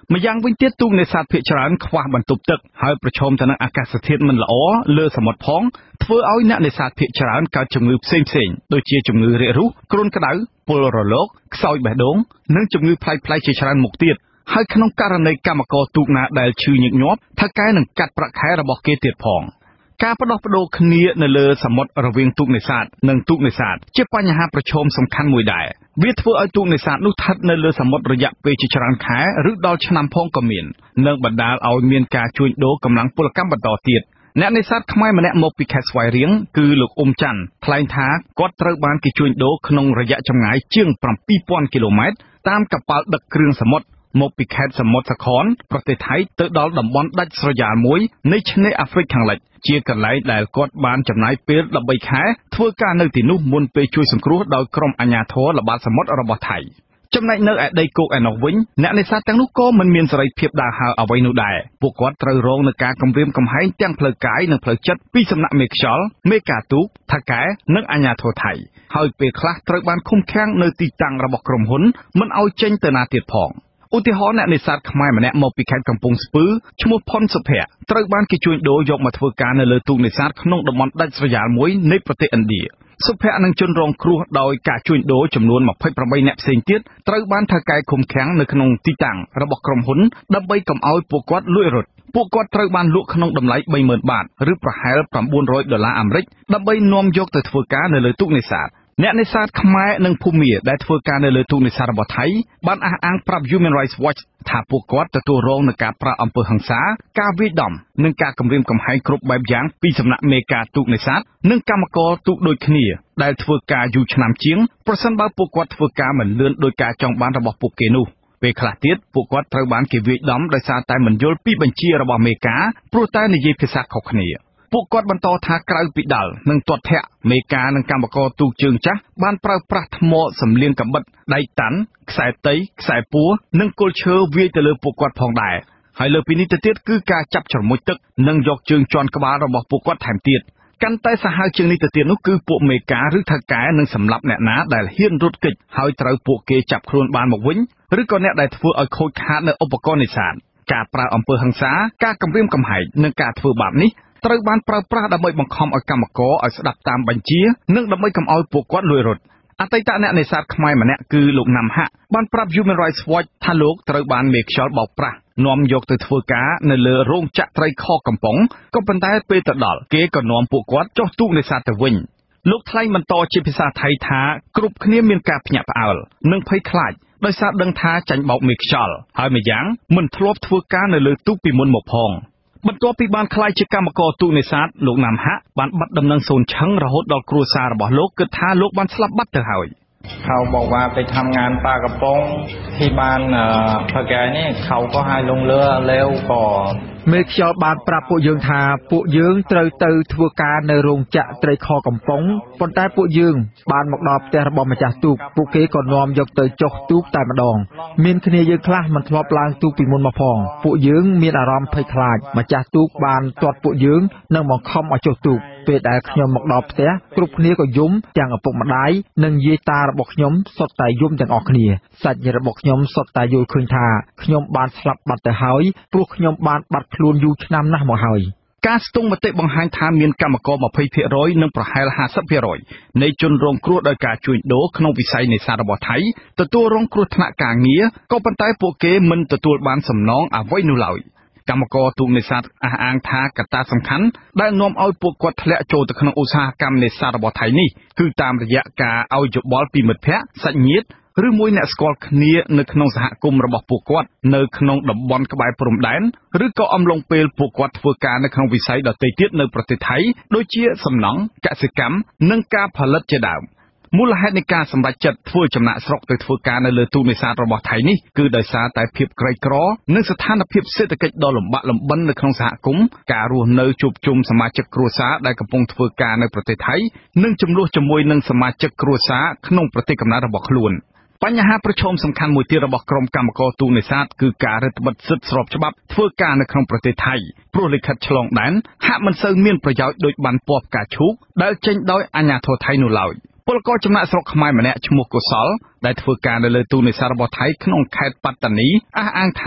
ម្យ៉ាងវិញទៀតទូកនេសាទភាគច្រើនខ្វះបន្ទប់ទឹកហើយប្រឈមទៅនឹងអាកាសធាតុមិនល្អលើសមុទ្រផងធ្វើឲ្យអ្នកនេសាទភាគច្រើនកើតជំងឺផ្សេងៗដូចជាជំងឺរាគរូសគ្រុនក្តៅពុលរលកខ្សោយបេះដូងនិងជំងឺផ្លែកៗជាច្រើនមុខទៀតហើយក្នុងករណីកម្មករទូកណាដែលឈឺញឹកញាប់ថៅកែនឹងកាត់ប្រាក់ខែរបស់គេទៀតផងការផ្ដោះប្ដូរគ្នានៅលើសមុទ្ររវាងទូកនេសាទនិងទូកនេសាទជាបញ្ហាប្រឈមសំខាន់មួយដែរវាធ្វើឲ្យទូកនេសាទនោះស្ថិតនៅលើសមុទ្ររយៈពេលជាច្រើនខែឬដល់ឆ្នាំផងក៏មាននិងបណ្ដាលឲ្យមានការជួញដូរកម្លាំងពលកម្មបន្តទៀតអ្នកនេសាទខ្មែរម្នាក់មកពីខេត្តស្វាយរៀងគឺលោកអ៊ុំច័ន្ទថ្លែងថាគាត់ត្រូវបានគេជួញដូរក្នុងរយៈចម្ងាយជាង 7,000 គីឡូម៉ែត្រតាមកប៉ាល់ដឹកគ្រឿងសមុទ្រមកពីខេត្តសមុទ្រសខនប្រទេសថៃទៅដល់តំបន់ដាច់ស្រយាលមួយនៃឆ្នេរអាហ្វ្រិកខាងលិចជាកន្លែងដែលគាត់បានចំណាយពេល13ខែធ្វើការនៅទីនោះមុនពេលជួយសង្គ្រោះដោយក្រុមអាជ្ញាធរល្បាតសមុទ្ររបស់ថៃចំណែកនៅឯដីគោកឯនោះវិញអ្នកនេសាទទាំងនោះក៏មិនមានសេរីភាពដើរហើរអ្វីនោះដែរពួកគាត់ត្រូវរងនឹងការគំរាមកំហែងទាំងផ្លូវកាយនិងផ្លូវចិត្តពីសំណាក់មេខ្យល់មេការទូកថៅកែនិងអាជ្ញាធរថៃហើយពេលខ្លះត្រូវបានឃុំឃាំងនៅទីតាំងរបស់ក្រុមហ៊ុនមិនឲ្យចេញទៅណាទៀតផងឧទាហរណ៍អ្នកនេសាទខ្មែរម្នាក់មកពីខេត្តកំពង់ស្ពឺឈ្មោះផុនសុភ័ក្រត្រូវបានគេជួញដូរយកមកធ្វើការនៅលើទូកនេសាទក្នុងតំបន់ដាច់ស្រយាលមួយនៃប្រទេសឥណ្ឌាសុភ័ក្រនិងជនរងគ្រោះដោយការជួញដូរចំនួន28អ្នកផ្សេងទៀតត្រូវបានថៅកែឃុំឃាំងនៅក្នុងទីតាំងរបស់ក្រុមហ៊ុនដើម្បីកុំឲ្យពួកគាត់លួចរត់ពួកគាត់ត្រូវបានលក់ក្នុងតម្លៃ 30,000 បាតឬប្រហែល $900 អាមេរិកដើម្បីនាំយកទៅធ្វើការនៅលើទូកនេសាទអ្នកនេសាទខ្មែរនិងភូមាដែលធ្វើការនៅលើទូកនេសាទរបស់ថៃបានអះអាងប្រាប់ Human Rights Watch ថាពួកគាត់ទទួលរងនឹងការប្រើអំពើហិង្សាការវាយដំនិងការគំរាមកំហែងគ្រប់បែបយ៉ាងពីសំណាក់មេការទូកនេសាទនិងកម្មករទូកដូចគ្នាដែលធ្វើការយូរឆ្នាំជាងប្រសិនបើពួកគាត់ធ្វើការមិនលឿនដោយការចង់បានរបស់ពួកគេនោះពេលខ្លះទៀតពួកគាត់ត្រូវបានគេវាយដំដោយសារតែមិនយល់ពីបញ្ជារបស់មេការព្រោះតែនិយាយភាសាខុសគ្នាពួកគាត់បន្តថាក្រៅពីដាល់និងទាត់ធាក់មេការនិងកម្មករទូកជើងចាស់បានប្រើប្រាស់ថ្មសម្លៀងកាំបិតដៃតាន់ខ្សែតីខ្សែពួរនិងគល់ឈើវាយទៅលើពួកគាត់ផងដែរហើយលើពីនេះទៅទៀតគឺការចាប់ច្រមុជទឹកនិងយកជើងជន់ក្បាលរបស់ពួកគាត់ថែមទៀតកាន់តែសាហាវជាងនេះទៅទៀតនោះគឺពួកមេការឬថៅកែនឹងសម្លាប់អ្នកណាដែលហ៊ានរត់គេចហើយត្រូវពួកគេចាប់ខ្លួនបានមកវិញឬក៏អ្នកដែលធ្វើឲ្យខូចខាតនៅឧបករណ៍នេសាទការប្រើអំពើហិង្សាការគំរាមកំហែងនិងការធ្វើបាបនេះត្រូវបានប្រើប្រាស់ដើម្បីបង្ខំឲ្យកម្មករឲ្យស្ដាប់តាមបញ្ជានិងដើម្បីកុំឲ្យពួកគាត់លួចរត់អតីតអ្នកនេសាទខ្មែរម្នាក់គឺលោកណាំហាក់បានប្រាប់ Human Rights Watch ថាលោកត្រូវបានមេខ្យល់បោកប្រាស់នាំយកទៅធ្វើការនៅលើរោងចក្រត្រីខកំប៉ុងក៏ប៉ុន្តែពេលទៅដល់គេក៏នាំពួកគាត់ចុះទូកនេសាទទៅវិញលោកថ្លែងបន្តជាភាសាថៃថាគ្រប់គ្នាមានការភ្ញាក់ផ្អើលនិងភ័យខ្លាចដោយសារដឹងថាចាញ់បោកមេខ្យល់ហើយម្យ៉ាងមិនធ្លាប់ធ្វើការនៅលើទូកពីមុនមកផងបន្ទាប់ពីបានខ្លាយជាកម្មករទូកនេសាទលោកណាំហាក់បានបាត់ដំណឹងសូន្យឈឹងរហូតដល់គ្រួសាររបស់លោកគិតថាលោកបានស្លាប់បាត់ទៅហើយเขาบอกว่าไปทำงานปลากระป๋องที่บ้านพะแกนี่เขาก็ให้ลงเรือแล้วก็មេខ្យល់បានប្រាប់ពួកយើងថាពួកយើងត្រូវទៅធ្វើការនៅរោងចក្រត្រីខកំប៉ុងប៉ុន្តែពួកយើងបានមកដល់ផ្ទះរបស់ម្ចាស់ទូកពួកគេក៏នាំយកទៅចុះទូកតែម្ដងមានគ្នាយើងខ្លះមិនធ្លាប់ឡើងទូកពីមុនមកផងពួកយើងមានអារម្មណ៍ភ័យខ្លាចម្ចាស់ទូកបានទាត់ពួកយើងនិងបង្ខំឲ្យចុះទូកពេលដែលខ្ញុំមកដល់ផ្ទះគ្រប់គ្នាក៏យំទាំងឪពុកម្ដាយនិងយាយតារបស់ខ្ញុំសុទ្ធតែយំទាំងអស់គ្នាសាច់ញាតិរបស់ខ្ញុំសុទ្ធតែយល់ឃើញថាខ្ញុំបានស្លាប់បាត់ទៅហើយព្រោះខ្ញុំបានបាត់ខ្លួនយូរឆ្នាំណាស់មកហើយការស្ទង់មតិបង្ហាញថាមានកម្មករ 20% និងប្រហែល 50% នៃជនរងគ្រោះដោយការជួញដូរក្នុងវិស័យនេសាទរបស់ថៃទទួលរងគ្រោះថ្នាក់ការងារក៏ប៉ុន្តែពួកគេមិនទទួលបានសំណងអ្វីនោះឡើយកម្មករទូកនេសាទអះអាងថាកត្តាសំខាន់ដែលនាំឲ្យពួកគាត់ធ្លាក់ចូលទៅក្នុងឧស្សាហកម្មនេសាទរបស់ថៃនេះគឺតាមរយៈការឲ្យយោបល់ពីមិត្តភ័ក្តិសាច់ញាតិឬមួយអ្នកស្គាល់គ្នានៅក្នុងសហគមន៍របស់ពួកគាត់នៅក្នុងតំបន់ក្បែរព្រំដែនឬក៏អំឡុងពេលពួកគាត់ធ្វើការនៅក្នុងវិស័យដទៃទៀតនៅប្រទេសថៃដូចជាសំណង់កសិកម្មនិងការផលិតជាដើមមូលហេតុនៃការសម្រេចចិត្តធ្វើចំណាក់ស្រុកទៅធ្វើការនៅលើទូកនេសាទរបស់ថៃនេះគឺដោយសារតែភាពក្រីក្រនិងស្ថានភាពសេដ្ឋកិច្ចដ៏លំបាកលំបិននៅក្នុងសហគមន៍ការរស់នៅជួបជុំសមាជិកគ្រួសារដែលកំពុងធ្វើការនៅប្រទេសថៃនិងចំនួនជាមួយនឹងសមាជិកគ្រួសារក្នុងប្រទេសកំណើតរបស់ខ្លួនបញ្ហាប្រឈមសំខាន់មួយទៀតរបស់ក្រុមកម្មករទូកនេសាទគឺការរឹតបន្តឹងសិទ្ធិស្របច្បាប់ធ្វើការនៅក្នុងប្រទេសថៃព្រោះលិខិតឆ្លងដែនហាក់មិនសូវមានប្រយោជន៍ដូចបានពណ៌ផ្កាឈូកដែលចេញដោយអាជ្ញាធរថៃនោះឡើយពលករចំណាក់ស្រុកខ្មែរម្នាក់ឈ្មោះកុសលដែលធ្វើការនៅលើទូកនេសាទរបស់ថៃក្នុងខេត្តប៉ាត់តានីអះអាងថាទ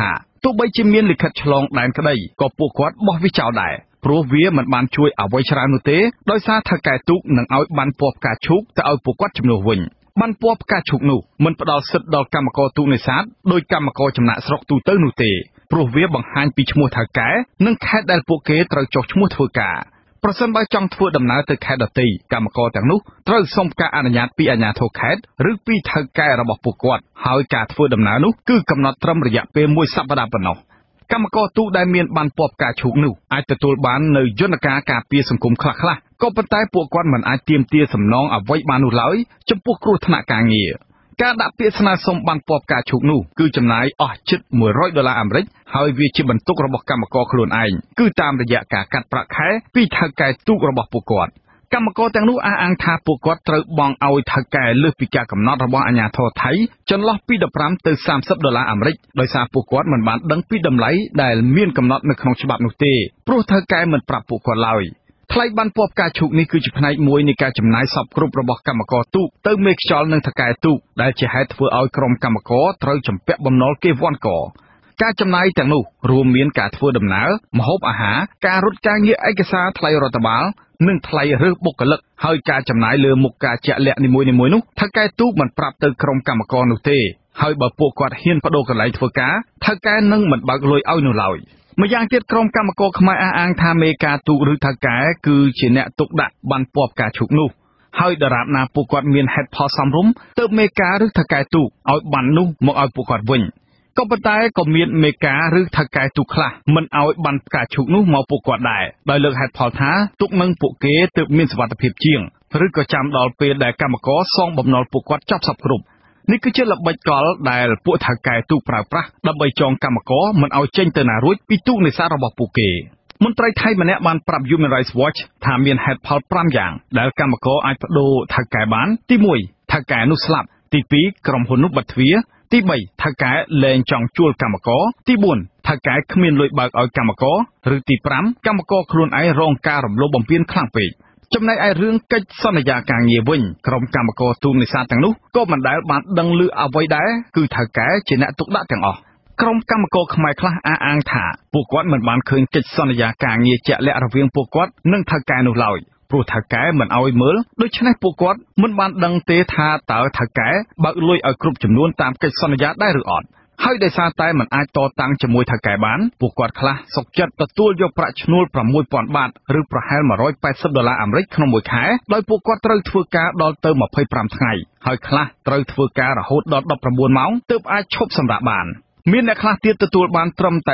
ទោះបីជាមានលិខិតឆ្លងដែនក្តីក៏ពួកគាត់បោះវាចោលដែរព្រោះវាមិនបានជួយអ្វីច្រើននោះទេដោយសារថៅកែទូកនឹងឲ្យបានពណ៌ផ្កាឈូកទៅឲ្យពួកគាត់ជំនួសវិញបានពណ៌ផ្កាឈូកនោះមិនផ្ដល់សិទ្ធិដល់កម្មករទូកនេសាទដោយកម្មករចំណាក់ស្រុកទូទៅនោះទេព្រោះវាបង្ហាញពីឈ្មោះថៅកែនិងខេត្តដែលពួកគេត្រូវចុះឈ្មោះធ្វើការប្រសិនបើចង់ធ្វើដំណើរទៅខេត្តដទៃកម្មករទាំងនោះត្រូវសុំការអនុញ្ញាតពីអាជ្ញាធរខេត្តឬពីថៅកែរបស់ពួកគាត់ហើយការធ្វើដំណើរនោះគឺកំណត់ត្រឹមរយៈពេល1សប្តាហ៍ប៉ុណ្ណោះកម្មករទូកដែលមានបានពណ៌ផ្កាឈូកនោះអាចទទួលបាននៅយន្តការការពារសង្គមខ្លះៗក៏ប៉ុន្តែពួកគាត់មិនអាចទាមទារសំណងអ្វីបាននោះឡើយចំពោះគ្រោះថ្នាក់ការងារការដាក់ពាក្យស្នើសុំបានពណ៌ផ្កាឈូកនោះគឺចំណាយអស់ជិត$100អាមេរិកហើយវាជាបន្ទុករបស់កម្មករខ្លួនឯងគឺតាមរយៈការកាត់ប្រាក់ខែពីថៅកែទូករបស់ពួកគាត់កម្មករទាំងនោះអះអាងថាពួកគាត់ត្រូវបង់ឲ្យថៅកែលើសពីការកំណត់របស់អាជ្ញាធរថៃចន្លោះពី$15ទៅ$30អាមេរិកដោយសារពួកគាត់មិនបានដឹងពីតម្លៃដែលមានកំណត់នៅក្នុងច្បាប់នោះទេព្រោះថៅកែមិនប្រាប់ពួកគាត់ឡើយថ្លៃបានពណ៌ផ្កាឈូកនេះគឺជាផ្នែកមួយនៃការចំណាយសពគ្រប់របស់កម្មករទូកទៅមេខ្យល់និងថៅកែទូកដែលជាហេតុធ្វើឲ្យក្រុមកម្មករត្រូវជំពាក់បំណុលគេវាន់កការចំណាយទាំងនោះរួមមានការធ្វើដំណើរម្ហូបអាហារការរត់ការងារឯកសារថ្លៃរដ្ឋបាលនិងថ្លៃរើសបុគ្គលិកហើយការចំណាយលើមុខការជាក់លាក់នីមួយៗនោះថៅកែទូកមិនប្រាប់ទៅក្រុមកម្មករនោះទេហើយបើពួកគាត់ហ៊ានបដូរកន្លែងធ្វើការថៅកែនឹងមិនបើកលុយឲ្យនោះឡើយម្យ៉ាងទៀតក្រុមកម្មករខ្មែរអះអាងថាមេការទូកឬថៅកែគឺជាអ្នកទុកដាក់បានពណ៌ផ្កាឈូកនោះហើយដរាបណាពួកគាត់មានហេតុផលសមរម្យទើបមេការឬថៅកែទូកឲ្យបាននោះមកឲ្យពួកគាត់វិញក៏ប៉ុន្តែក៏មានមេការឬថៅកែទូកខ្លះមិនឲ្យបានផ្កាឈូកនោះមកពួកគាត់ដែរដោយលើកហេតុផលថាទុកនឹងពួកគេទើបមានសុវត្ថិភាពជាងឬក៏ចាំដល់ពេលដែលកម្មករសងបំណុលពួកគាត់ចប់សពគ្រប់នេះគឺជាល្បិចកលដែលពួកថៅកែទូកប្រើប្រាស់ដើម្បីចងកម្មករមិនឲ្យចេញទៅណារួចពីទូកនេសាទរបស់ពួកគេមន្ត្រីថៃម្នាក់បានប្រាប់ Human Rights Watch ថាមានហេតុផល5យ៉ាងដែលកម្មករអាចបដូរថៅកែបានទី1ថៅកែនោះស្លាប់ទី2ក្រុមហ៊ុននោះបិទទ្វារទី3ថៅកែលែងចង់ជួលកម្មករទី4ថៅកែគ្មានលុយបើកឲ្យកម្មករឬទី5កម្មករខ្លួនឯងរងការរំលោភបំពានខ្លាំងពេកចំណែកឯរឿងកិច្ចសន្យាការងារវិញក្រុមកម្មករទូកនេសាទទាំងនោះក៏មិនដែលបានដឹងឮអ្វីដែរគឺថៅកែជាអ្នកទុកដាក់ទាំងអស់ក្រុមកម្មករខ្មែរខ្លះអះអាងថាពួកគាត់មិនបានឃើញកិច្ចសន្យាការងារជាក់លាក់រវាងពួកគាត់និងថៅកែនោះឡើយព្រោះថៅកែមិនឲ្យមើលដូច្នេះពួកគាត់មិនបានដឹងទេថាតើថៅកែបើកលុយឲ្យគ្រប់ចំនួនតាមកិច្ចសន្យាដែរឬអត់ហើយដោយសារតែមិនអាចតតាំងជាមួយថៅកែបានពួកគាត់ខ្លះសុខចិត្តទទួលយកប្រាក់ឈ្នួល$6,000ឬប្រហែល$180អាមេរិកក្នុងមួយខែដោយពួកគាត់ត្រូវធ្វើការដល់ទៅ25ថ្ងៃហើយខ្លះត្រូវធ្វើការរហូតដល់19ម៉ោងទើបអាចឈប់សម្រាកបានមានអ្នកខ្លះទៀតទទួលបានត្រឹមតែ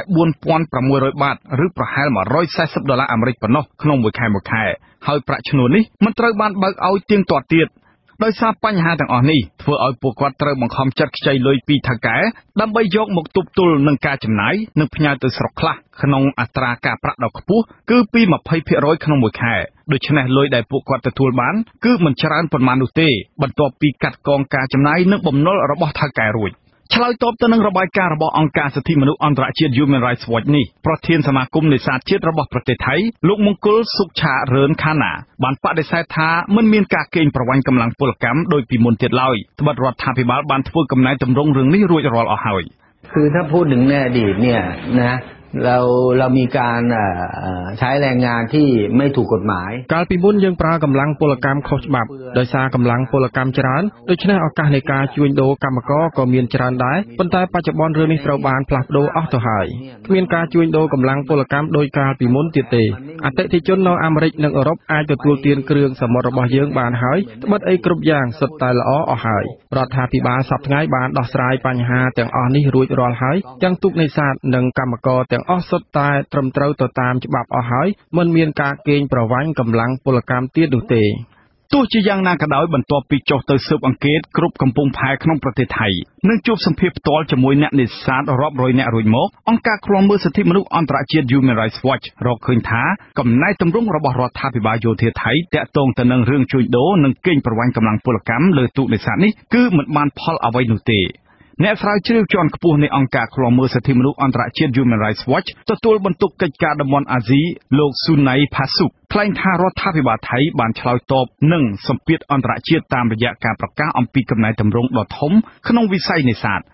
$4,600ឬប្រហែល$140អាមេរិកប៉ុណ្ណោះក្នុងមួយខែហើយប្រាក់ឈ្នួលនេះមិនត្រូវបានបើកឲ្យទៀងទាត់ទៀតដោយសារបញ្ហាទាំងអស់នេះធ្វើឲ្យពួកគាត់ត្រូវបង្ខំចិត្តខ្ចីលុយពីថៅកែដើម្បីយកមកទប់ទល់នឹងការចំណាយនិងផ្ញើទៅស្រុកខ្លះក្នុងអត្រាការប្រាក់ដ៏ខ្ពស់គឺពី20%ក្នុងមួយខែដូច្នេះលុយដែលពួកគាត់ទទួលបានគឺមិនច្រើនប៉ុន្មាននោះទេបន្ទាប់ពីកាត់កងការចំណាយនិងបំណុលរបស់ថៅកែរួចឆ្លើយតបទៅនឹងរបាយការណ៍របស់អង្គការសិទ្ធិមនុស្សអន្តរជាតិ Human Rights Watch នេះប្រធានសមាគមនេសាទជាតិរបស់ប្រទេសថៃលោកមង្គលសុខឆារឿនខាណាបានបដិសេធថាមិនមានការកេងប្រវ័ញ្ចកម្លាំងពលកម្មដោយពីមុនទៀតឡើយត្បិតរដ្ឋាភិបាលបានធ្វើកំណែទម្រង់រឿងនេះរួចរាល់អស់ហើយคือถ้าพูดถึงในอดีตเนี่ยนะเรามีการใช้แรงงานที่ไม่ถูกกฎหมายកាលពីមុនយើងប្រើកម្លាំងពលកម្មខុសច្បាប់ដោយសារកម្លាំងពលកម្មច្រើនដូច្នេះឱកាសនៃការជួញដូរកម្មករក៏មានច្រើនដែរប៉ុន្តែបច្ចុប្បន្នរឿងនេះត្រូវបានផ្លាស់ប្ដូរអស់ទៅហើយគ្មានការជួញដូរកម្លាំងពលកម្មដោយកាលពីមុនទៀតទេអតិថិជននៅអាមេរិកនិងអឺរ៉ុបអាចទទួលទានគ្រឿងសមុទ្ររបស់យើងបានហើយត្បិតអីគ្រប់យ៉ាងសុទ្ធតែល្អអស់ហើយរដ្ឋាភិបាលសប្តាហ៍ថ្ងៃបានដោះស្រាយបញ្ហាទាំងអស់នេះរួចរាល់ហើយទាំងទូកនេសាទនិងកម្មករទាំងអស់សុទ្ធតែត្រឹមត្រូវទៅតាមច្បាប់អស់ហើយមិនមានការកេងប្រវ័ញ្ចកម្លាំងពលកម្មទៀតនោះទេទោះជាយ៉ាងណាក៏ដោយបន្ទាប់ពីចុះទៅស៊ើបអង្កេតគ្រប់កំពង់ផែក្នុងប្រទេសថៃនិងជួបសម្ភាសផ្ទាល់ជាមួយអ្នកនេសាទរាប់រយនាក់រួចមកអង្គការឃ្លាំមើលសិទ្ធិមនុស្សអន្តរជាតិ Human Rights Watch រកឃើញថាកំណែទម្រង់របស់រដ្ឋាភិបាលយោធាថៃតាក់ទងទៅនឹងរឿងជួញដូរនិងកេងប្រវ័ញ្ចកម្លាំងពលកម្មលើទូកនេសាទនេះគឺមិនបានផលអ្វីនោះទេអ្នកស្រាវជ្រាវជាន់ខ្ពស់នៃអង្គការឃ្លាំមើលសិទ្ធិមនុស្សអន្តរជាតិ Human Rights Watch ទទួលបន្ទុកកិច្ចការតំបន់អាស៊ីលោកស៊ូណៃផាស៊ុកថ្លែងថារដ្ឋាភិបាលថៃបានឆ្លើយតបនឹងសម្ពាធអន្តរជាតិតាមរយៈការប្រកាសអំពីកំណែទម្រង់ដ៏ធំក្នុងវិស័យនេសាទ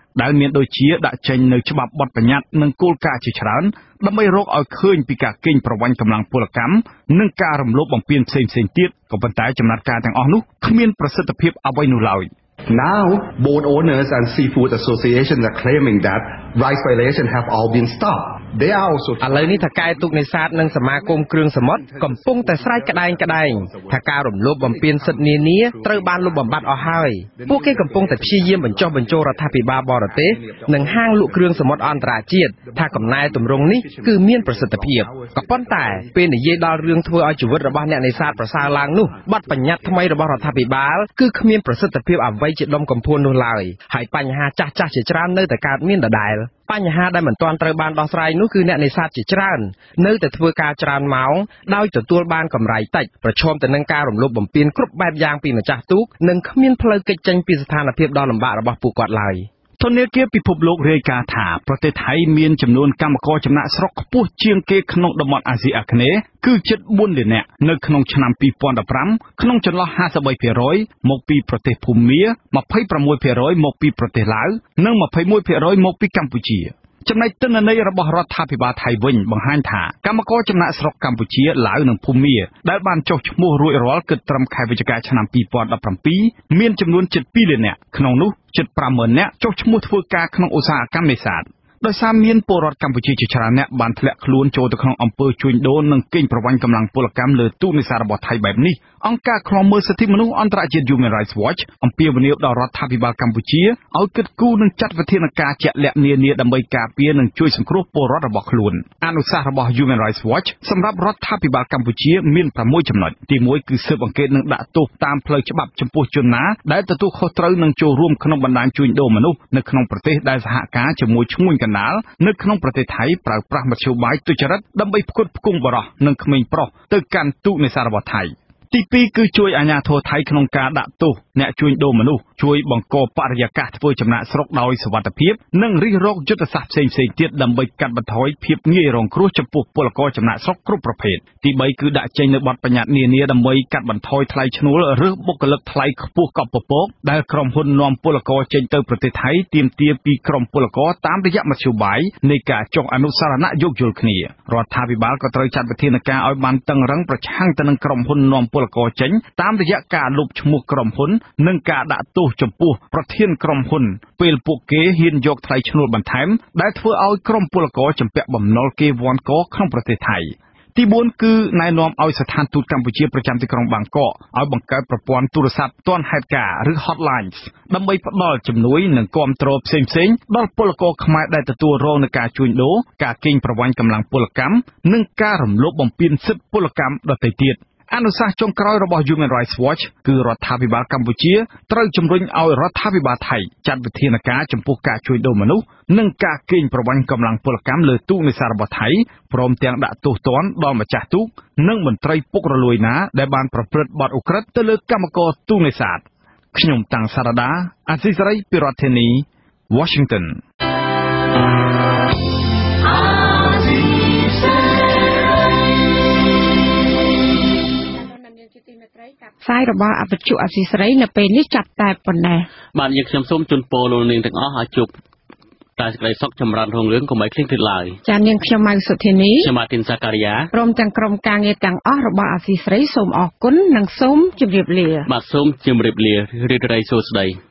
ដែលមានដូចជាដាក់ចេញនៅច្បាប់បទបញ្ញត្តិនិងគោលការណ៍ជាច្រើនដើម្បីរកឲ្យឃើញពីការកេងប្រវ័ញ្ចកម្លាំងពលកម្មនិងការរំលោភបំពានផ្សេងៗទៀតក៏ប៉ុន្តែចំណាត់ការទាំងអស់នោះគ្មានប្រសិទ្ធភាពអ្វីនោះឡើយ Now, boat owners and seafood associations are claiming that rights violations have all been stopped. They are also ឥឡូវនេះថកែទូកនេសាទនិងសមាគមគ្រឿងសមុទ្រកំពុងតែស្រែកក្តែងថាការរំលោភបំពានសិទ្ធិនានាត្រូវបានលុបបំបាត់អស់ហើយពួកគេកំពុងតែព្យាយាមបញ្ចុះបញ្ចូលរដ្ឋាភិបាលបរទេសនិងហាងលក់គ្រឿងសមុទ្រអន្តរជាតិថាកំណែទម្រង់នេះគឺមានប្រសិទ្ធភាពក៏ប៉ុន្តែពេលនិយាយដល់រឿងធ្វើឲ្យជីវិតរបស់អ្នកនេសាទប្រសើរឡើងនោះបទបញ្ញត្តិថ្មីរបស់រដ្ឋាភិបាលគឺគ្មានប្រសិទ្ធភាពអ្វីជាដុំកំភួននោះឡើយហើយបញ្ហាចាស់ៗជាច្រើននៅតែកើតមានដដែលបញ្ហាដែលមិនទាន់ត្រូវបានដោះស្រាយនោះគឺអ្នកនេសាទជាច្រើននៅតែធ្វើការច្រើនម៉ោងដោយទទួលបានកម្រៃតិចប្រឈមទៅនឹងការរំលោភបំពានគ្រប់បែបយ៉ាងពីម្ចាស់ទូកនិងគ្មានផ្លូវគេចចេញពីស្ថានភាពដ៏លំបាករបស់ពួកគាត់ឡើយធនាគារពិភពលោករាយការណ៍ថាប្រទេសថៃមានចំនួនកម្មករចំណាក់ស្រុកខ្ពស់ជាងគេក្នុងតំបន់អាស៊ីអាគ្នេយ៍គឺជិត4លាននាក់នៅក្នុងឆ្នាំ2015ក្នុងចន្លោះ 53% មកពីប្រទេសភូមា 26% មកពីប្រទេសឡាវនិង 21% មកពីកម្ពុជាចំណែកទិន្នន័យរបស់រដ្ឋាភិបាលថៃវិញបង្ហាញថាកម្មករចំណាក់ស្រុកកម្ពុជាឡាវនិងភូមាដែលបានចុះឈ្មោះរួចរាល់គិតត្រឹមខែវិច្ឆិកាឆ្នាំ2017មានចំនួនជិត2លាននាក់ក្នុងនោះជិត 50,000 នាក់ចុះឈ្មោះធ្វើការក្នុងឧស្សាហកម្មនេសាទដោយសារមានពលរដ្ឋកម្ពុជាជាច្រើនអ្នកបានធ្លាក់ខ្លួនចូលទៅក្នុងអំពើជួញដូរនិងកេងប្រវ័ញ្ចកម្លាំងពលកម្មលើទូកនេសាទរបស់ថៃបែបនេះអង្គការឃ្លាំមើលសិទ្ធិមនុស្សអន្តរជាតិ Human Rights Watch អំពាវនាវដល់រដ្ឋាភិបាលកម្ពុជាឲ្យគិតគូរនិងចាត់វិធានការជាក់លាក់នានាដើម្បីការពារនិងជួយសង្គ្រោះពលរដ្ឋរបស់ខ្លួនអនុសាសន៍របស់ Human Rights Watch សម្រាប់រដ្ឋាភិបាលកម្ពុជាមាន6ចំណុចទី1គឺស៊ើបអង្កេតនិងដាក់ទោសតាមផ្លូវច្បាប់ចំពោះជនណាដែលទទួលខុសត្រូវនិងចូលរួមក្នុងបណ្ដាញជួញដូរមនុស្សនៅក្នុងប្រទេសដែលសហការជាមួយឈ្មួញកណ្ដាលនៅក្នុងប្រទេសថៃប្រើប្រាស់មធ្យោបាយទុច្ចរិតដើម្បីផ្គត់ផ្គង់បរិសុទ្ធនិងក្មេងប្រុសទៅកាន់ទូកនេសាទរបស់ថៃទី2គឺជួយអាជ្ញាធរថៃក្នុងការដាក់ទោសអ្នកជួញដូរមនុស្សជួយបង្កបរិយាកាសធ្វើចំណាកស្រុកដោយសុវត្ថិភាពនិងរិះរកយុទ្ធសាស្ត្រផ្សេងៗទៀតដើម្បីកាត់បន្ថយភាពងាយរងគ្រោះចំពោះពលករចំណាកស្រុកគ្រប់ប្រភេទទី3គឺដាក់ចេញនូវបទបញ្ញត្តិនានាដើម្បីកាត់បន្ថយថ្លៃឈ្នួលឬបុគ្គលិកថ្លៃខ្ពស់កប់ពពកដែលក្រុមហ៊ុននាំពលករចេញទៅប្រទេសថៃទាមទារពីក្រុមពលករតាមរយៈមធ្យោបាយនៃការចុះអនុស្សរណៈយោគយល់គ្នារដ្ឋាភិបាលក៏ត្រូវចាត់វិធានការឲ្យបានតឹងរ៉ឹងប្រឆាំងទៅនឹងក្រុមហ៊ុននាំពលករចេញតាមរយៈការលុបឈ្មោះក្រុមហ៊ុននិងការដាក់ទោសចំពោះប្រធានក្រុមហ៊ុនពេលពួកគេហ៊ានយកថ្លៃឈ្នួលបន្ថែមដែលធ្វើឲ្យក្រុមពលករចម្ពាក់បំណុលគេវាន់កក្នុងប្រទេសថៃទី4គឺណែនាំឲ្យស្ថានទូតកម្ពុជាប្រចាំទីក្រុងបាងកកឲ្យបង្កើតប្រព័ន្ធទូរស័ព្ទទាន់ហេតុការណ៍ឬ Hotlines ដើម្បីផ្ដល់ជំនួយនិងគាំទ្រផ្សេងៗដល់ពលករខ្មែរដែលទទួលរងនឹងការជួញដូរការកេងប្រវ័ញ្ចកម្លាំងពលកម្មនិងការរំលោភបំពានសិទ្ធិពលកម្មដទៃទៀតអនុសាសន៍ចុងក្រោយរបស់ Human Rights Watch គឺរដ្ឋាភិបាលកម្ពុជាត្រូវជំរុញឲ្យរដ្ឋាភិបាលថៃចាត់វិធានការចំពោះការជួញដូរមនុស្សនិងការកេងប្រវ័ញ្ចកម្លាំងពលកម្មលើទូកនេសាទរបស់ថៃព្រមទាំងដាក់ទោសទណ្ឌដល់ម្ចាស់ទូកនិងមន្ត្រីពុករលួយណាដែលបានប្រព្រឹត្តបទឧក្រិដ្ឋទៅលើកម្មករទូកនេសាទខ្ញុំតាំងសារ៉ាដាអាស៊ីសេរីពីរដ្ឋធានី Washington ផ្សាយរបស់អបជុអាស៊ីសេរីនៅពេលនេះចាប់តែប៉ុណ្ណេះបាទយើងខ្ញុំសូមជូនពរលោកនាងទាំងអស់ឲ្យជួបតែសេចក្តីសុខចម្រើនរុងរឿងកុំឲ្យឃ្លៀងឃ្លាតឡើយចា៎នាងខ្ញុំម៉ៅសុធានីខ្ញុំបាទទីនសាការីយ៉ាព្រមទាំងក្រុមការងារទាំងអស់របស់អាស៊ីសេរីសូមអរគុណនិងសូមជម្រាបលាបាទសូមជម្រាបលារីករាយសួស្តី